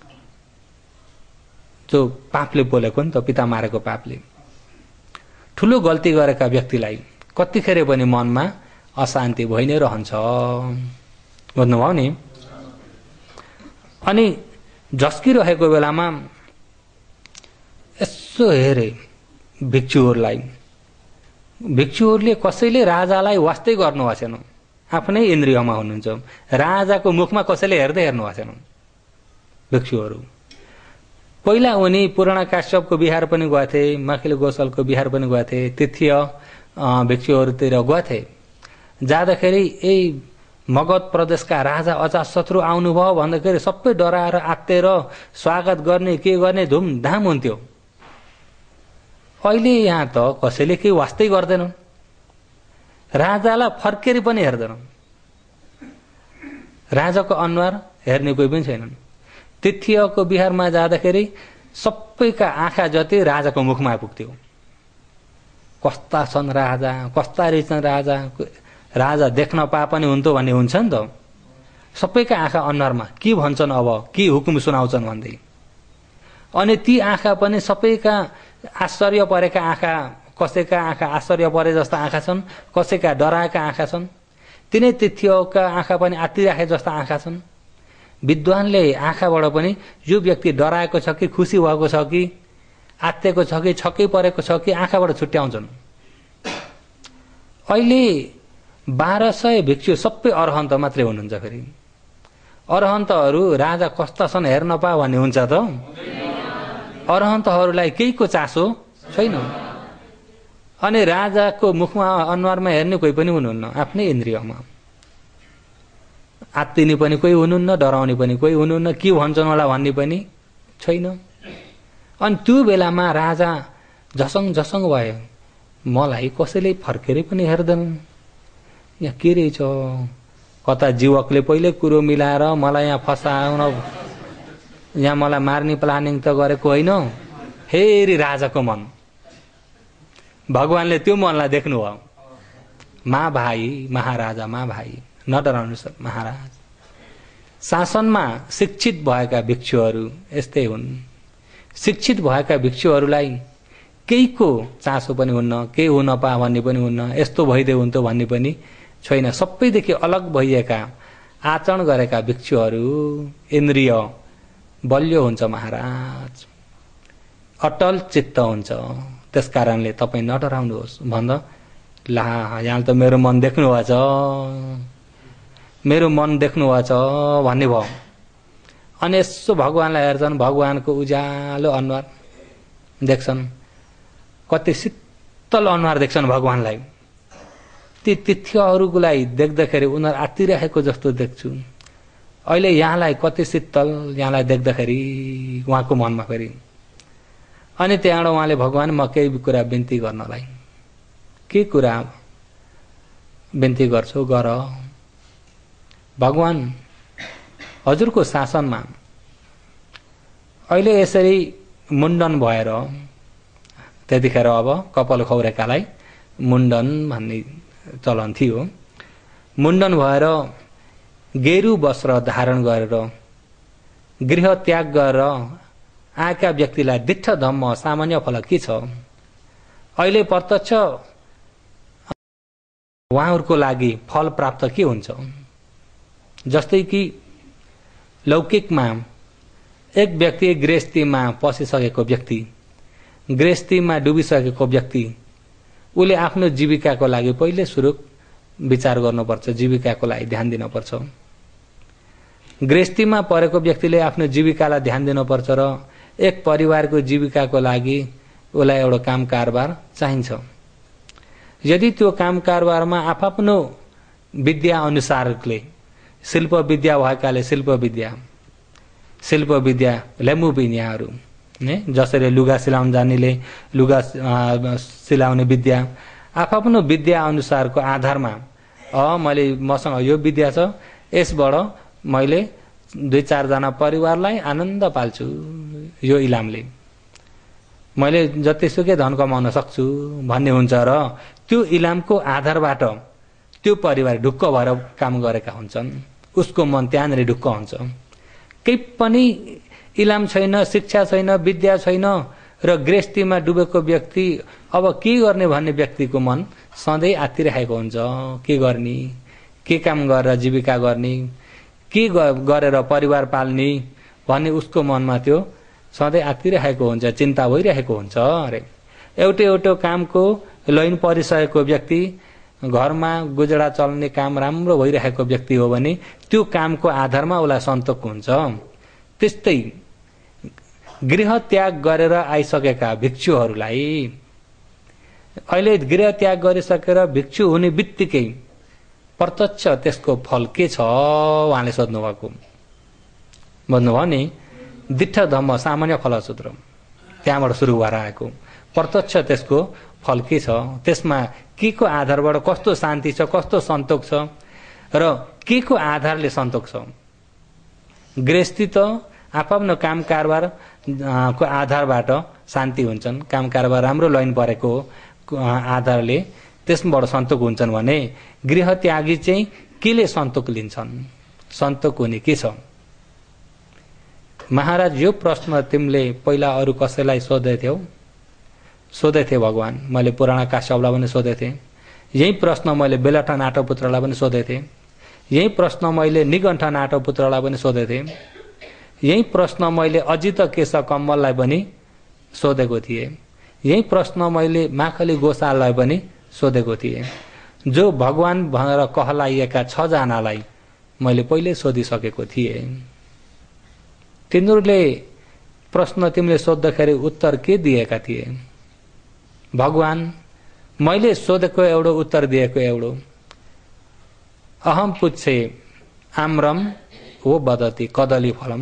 जो पापले बोलेको नि त, पिता मारेको पापले। ठुलो गल्ती गरेका व्यक्तिलाई कतिखेर पनि मनमा अशान्ति भइ नै रहन्छ। बुझ्नुभयो नि? अनि झस्किरहेको बेलामा यसो हेरे भिक्षुहरूलाई। भिक्षुहरूले कसैले राजालाई वास्तै गर्नुभएको छैन, आफ्नै इन्द्रियमा हुनुहुन्छ। राजाको मुखमा कसैले हेर्दै हेर्नु भएको छैन भिक्षुहरू। पहिला उनी पुराण काश्यपको बिहार पनि गएथे, माखिलो गोसालको बिहार पनि गएथे, तिथीय भिक्षुहरूतिर गएथे। जाँदाखेरि यही मगध प्रदेशका राजा अजातशत्रु आउनुभयो भन्दाखेरि सबै डराएर आत्तेर स्वागत गर्ने के गर्ने धुमधाम हुन्थ्यो। अहिले यहाँ त कसैले केही वास्तै गर्दैनन्, राजालाई फर्केर पनि हेर्दैनन्। राजाको अनुहार हेर्ने कोही पनि छैनन्। तिथीयको बिहारमा जाँदाखेरि सबैका आँखा जति राजाको मुखमा आइपुग्थ्यो। कस्ता छन् राजा, कस्ता रहेछन् राजा, राजा देख्न पाए पनि हुन्थ्यो भन्ने हुन्छ नि त। सबैका आँखा अनुहारमा के भन्छन्, अब के हुकुम सुनाउँछन् भन्दै। अनि ती आँखा पनि सबैका आश्चर्य परेका आँखा, कसैका आँखा आश्चर्य परे जस्ता आँखा छन्, कसैका डराएका आँखा छन्। तिनै तिथीयका आँखा पनि आत्तिराखे जस्ता आँखा छन्। विद्वानले आँखाबाट पनि यो व्यक्ति डराएको छ कि खुसी भएको छ कि आत्तेको छ कि छक्कै परेको छ कि आँखाबाट छुट्याउँछन्। अहिले बाह्र सय भिक्षु सबै अरहन्त मात्रै हुनुहुन्छ। फेरि अरहन्तहरू राजा कस्ता छन् हेर्न पा भन्ने हुन्छ त? अरहन्तहरूलाई केहीको चासो छैन। अनि राजाको मुखमा अनुहारमा हेर्ने कोही पनि हुनुहुन्न। आफ्नै इन्द्रियमा आत्तिने पनि कोही हुनुहुन्न, डराउने पनि कोही हुनुहुन्न, के भन्छन् होला भन्ने पनि छैन। अनि त्यो बेलामा राजा झसङ झसङ भयो। मलाई कसैले फर्केरै पनि हेर्दैन, यहाँ के रहेछ? कता जीवकले पहिले कुरो मिलाएर मलाई यहाँ फसाउन, यहाँ मलाई मार्ने प्लानिङ त गरेको होइन। फेरि राजाको मन, भगवानले त्यो मनलाई देख्नुभयो। मा भाइ महाराजा, मा भाइ न डराउनुहोस् महाराज। शासनमा शिक्षित भएका भिक्षुहरू यस्तै हुन्। शिक्षित भएका भिक्षुहरूलाई केहीको चासो पनि हुन्न, केही हुन पा भन्ने पनि हुन्न, यस्तो भइदिए हुन्थ्यो भन्ने पनि छैन। सबैदेखि अलग भइएका आचरण गरेका भिक्षुहरू इन्द्रिय बलियो हुन्छ महाराज, अटल चित्त हुन्छ। त्यस कारणले तपाईँ नडराउनुहोस् भन्दा ला यहाँ त मेरो मन देख्नु भएको छ, मेरो मन देख्नु भएको छ भन्ने भयो। अनि यसो भगवानलाई हेर्छन्, भगवानको उज्यालो अनुहार देख्छन्, कति शीतल अनुहार देख्छन् भगवानलाई। ती तिथ्यहरूलाई देख्दाखेरि उनीहरू आत्तिरहेको जस्तो देख्छु। अहिले यहाँलाई कति शीतल, यहाँलाई देख्दाखेरि उहाँको मनमा फेरि। अनि त्यहाँबाट उहाँले भगवान म केही कुरा बिन्ती गर्नलाई, के कुरा बिन्ती गर्छु गर। भगवान हजुरको शासनमा अहिले यसरी मुण्डन भएर, त्यतिखेर अब कपाल खौरेकालाई मुण्डन भन्ने चलन थियो। मुण्डन भएर गेरु वस्त्र धारण गरेर गृह त्याग गरेर आएका व्यक्तिलाई दिट्ठ धम्म सामान्य फल के छ? अहिले प्रत्यक्ष उहाँहरूको लागि फल प्राप्त के हुन्छ? जस्तै कि लौकिकमा एक व्यक्ति गृहस्थीमा पसिसकेको व्यक्ति, गृहस्थीमा डुबिसकेको व्यक्ति, उसले आफ्नो जीविकाको लागि पहिले सुरु विचार गर्नुपर्छ, जीविकाको लागि ध्यान दिनुपर्छ। गृहस्थीमा परेको व्यक्तिले आफ्नो जीविकालाई ध्यान दिनुपर्छ र एक परिवारको जीविकाको लागि उसलाई एउटा काम कारोबार चाहिन्छ। यदि त्यो काम कारोबारमा आफ्नो विद्या अनुसारले, शिल्प विद्या भएकाले शिल्प विद्या, शिल्प विद्या लेम्बु बिनियाहरू जसरी लुगा सिलाउन जानेले लुगा सिलाउने विद्या, आफ्नो विद्या अनुसारको आधारमा अ मैले मसँग यो विद्या छ, यसबाट मैले दुई चारजना परिवारलाई आनन्द पाल्छु, यो इलामले मैले जतिसुकै धन कमाउन सक्छु भन्ने हुन्छ। र त्यो इलामको आधारबाट त्यो परिवार ढुक्क भएर काम गरेका हुन्छन्, उसको मन त्यहाँनिर ढुक्क हुन्छ। केही पनि इलाम छैन, शिक्षा छैन, विद्या छैन र गृहस्थीमा डुबेको व्यक्ति अब के गर्ने भन्ने व्यक्तिको मन सधैँ आत्तिरहेको हुन्छ। के गर्ने, के काम गरेर जीविका गर्ने, के गरेर परिवार पाल्ने भन्ने उसको मनमा त्यो सधैँ आत्तिरहेको हुन्छ, चिन्ता भइरहेको हुन्छ। अरे एउटै एउटै कामको लाइन परिसकेको व्यक्ति, घरमा गुजरा चल्ने काम राम्रो भइरहेको व्यक्ति हो भने त्यो कामको आधारमा उसलाई सन्तोष हुन्छ। त्यस्तै गृह त्याग गरेर आइसकेका भिक्षुहरूलाई अहिले गृह त्याग गरिसकेर भिक्षु हुने बित्तिकै प्रत्यक्ष त्यसको फल के छ उहाँले सोध्नु भएको, भन्नुभयो नि दिट्ठ धम्म सामान्य फलसूत्र, त्यहाँबाट सुरु भएर आएको प्रत्यक्ष त्यसको फल के छ, त्यसमा के को आधारबाट कस्तो शान्ति छ, कस्तो सन्तोष छ र के को आधारले सन्तोष छ। गृहस्थी त आफ्नो काम कारोबार को आधारबाट शान्ति हुन्छन्, काम कारोबार राम्रो लाइन परेको आधारले त्यसबाट सन्तोष हुन्छन् भने गृह त्यागी चाहिँ केले सन्तोष लिन्छन्, सन्तोष हुने के छ? महाराज यो प्रश्न तिमीले पहिला अरू कसैलाई सोधे थियौ? सोधे थिए भगवान, मैले पुराना काश्यपलाई पनि सोधे थिएँ, यही प्रश्न मैले बेलठा नाटपुत्रलाई पनि सोधे थिएँ, यही प्रश्न मैले निगण्ठ नाटपुत्रलाई पनि सोधे थिएँ, यही प्रश्न मैले अजित केश कम्मललाई पनि सोधेको थिएँ। यही प्रश्न मैले माखली गोसाललाई पनि सोधेको थिएँ। जो भगवान भनेर कहलाइएका छजनालाई मैले पहिले सोधिसकेको थिएँ। तिनीहरूले प्रश्न तिमीले सोद्धाखेरि उत्तर के दिएका थिए? भगवान मैले सोधेको एउटो उत्तर दिएको एउटो, अहम पुच्छे आम्रम वो बदती कदली फलम।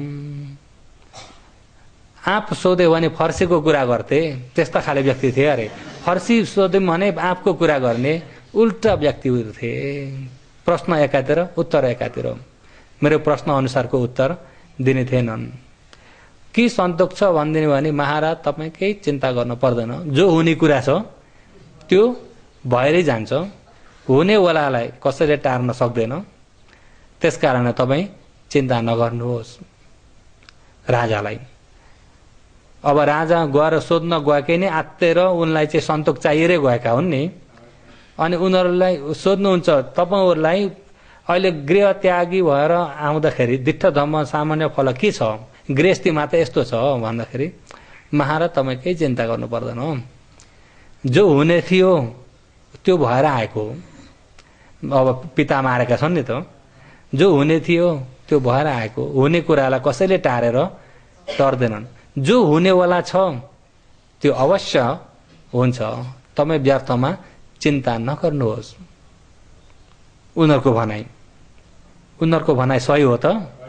आँप सोध्यो भने फर्सीको कुरा गर्थे, त्यस्ता खाले व्यक्ति थिए अरे। फर्सी सोध्यौँ भने आँपको कुरा गर्ने उल्टा व्यक्तिहरू थिए। प्रश्न एकातिर उत्तर एकातिर। मेरो प्रश्न अनुसारको उत्तर दिने थिएनन्। के सन्तोष छ भनिदिनु भने महाराज तपाईँ केही चिन्ता गर्नु पर्दैन, जो हुने कुरा छ त्यो भएरै जान्छ, हुनेवालालाई कसैले टार्न सक्दैन, त्यसकारण तपाईँ चिन्ता नगर्नुहोस्। राजालाई अब राजा गएर सोध्न गएकै नै आत्तेर उनलाई चाहिँ सन्तोष चाहिएरै गएका हुन् नि। अनि उनीहरूलाई सोध्नुहुन्छ तपाईँहरूलाई अहिले गृह त्यागी भएर आउँदाखेरि दिट्ठ धम्म सामान्य फल के छ, गृहस्थीमा त यस्तो छ भन्दाखेरि महाराज तपाईँ केही चिन्ता गर्नु पर्दैन, जो हुने थियो त्यो भएर आएको। अब पिता मारेका छन् नि त, जो हुने थियो त्यो भएर आएको। हुने कुरालाई कसैले टारेर टर्दैनन्। जो हुनेवाला छ त्यो अवश्य हुन्छ, तपाईँ व्यर्थमा चिन्ता नगर्नुहोस्। उनीहरूको भनाइ उनीहरूको भनाइ सही हो त?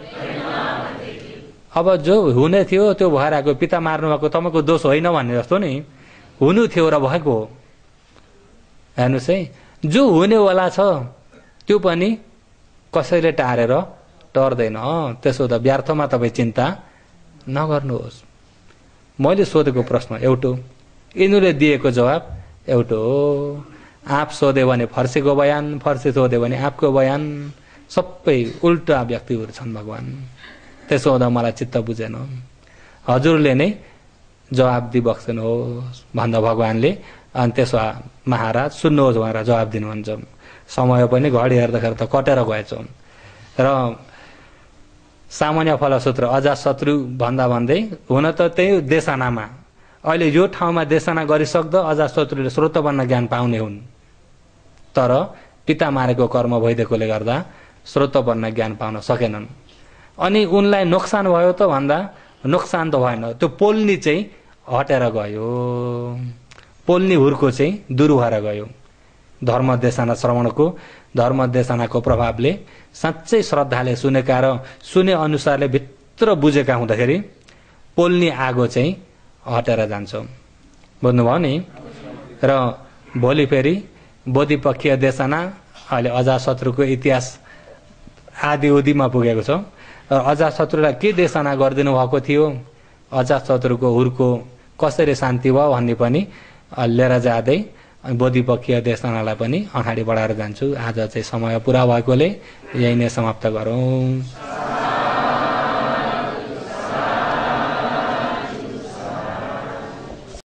अब जो हुने थियो त्यो भएर आएको, पिता मार्नु भएको तपाईँको दोष होइन भन्ने जस्तो नि, हुनु थियो र भएको। हेर्नुहोस् है, जो हुनेवाला छ त्यो पनि कसैले टारेर टर्दैन। त्यसो त व्यर्थमा तपाईँ चिन्ता नगर्नुहोस्। मैले सोधेको प्रश्न एउटो, यिनीहरूले दिएको जवाब एउटो हो। आँप सोध्यो भने फर्सीको बयान, फर्सी सोध्यो भने आँपको बयान, सबै उल्टा व्यक्तिहरू छन् भगवान। त्यसो हुँदा मलाई चित्त बुझेन। हजुरले नै जवाब दिइबक्सिनुहोस् भन्दा भगवानले। अनि त्यसो महाराज सुन्नुहोस् भनेर जवाब दिनुहुन्छ। समय पनि घडी हेर्दाखेरि त कटेर गएछ। र सामान्य फलसूत्र अजातशत्रु भन्दा भन्दै हुन त त्यही देशनामा अहिले यो ठाउँमा देशना गरिसक्दा अजातशत्रुले श्रोतवर्ण ज्ञान पाउने हुन्, तर पिता मारेको कर्म भइदिएकोले गर्दा श्रोतवर्ण ज्ञान पाउन सकेनन्। अनि उनलाई नोक्सान भयो त भन्दा नोक्सान त भएन, त्यो पोल्नी चाहिँ हटेर गयो, पोल्नी हुर्को चाहिँ दूर भएर गयो। धर्म देशना श्रवणको धर्म देशनाको प्रभावले साँच्चै श्रद्धाले सुनेका र सुने अनुसारले भित्र बुझेका हुँदाखेरि पोल्नी आगो चाहिँ हटेर जान्छ। बुझ्नुभयो नि? र भोलि फेरि बोधिपक्षीय देशना अहिले अजातशत्रुको इतिहास आदि उदीमा पुगेको छ। र अजातशत्रुलाई के देशना गरिदिनु भएको थियो, अजातशत्रुको हुर्को कसरी शान्ति भयो भन्ने पनि लिएर जाँदै बोधिपक्षीय देशनालाई पनि अगाडि बढाएर जान्छु। आज चाहिँ समय पुरा भएकोले यही नै समाप्त गरौँ।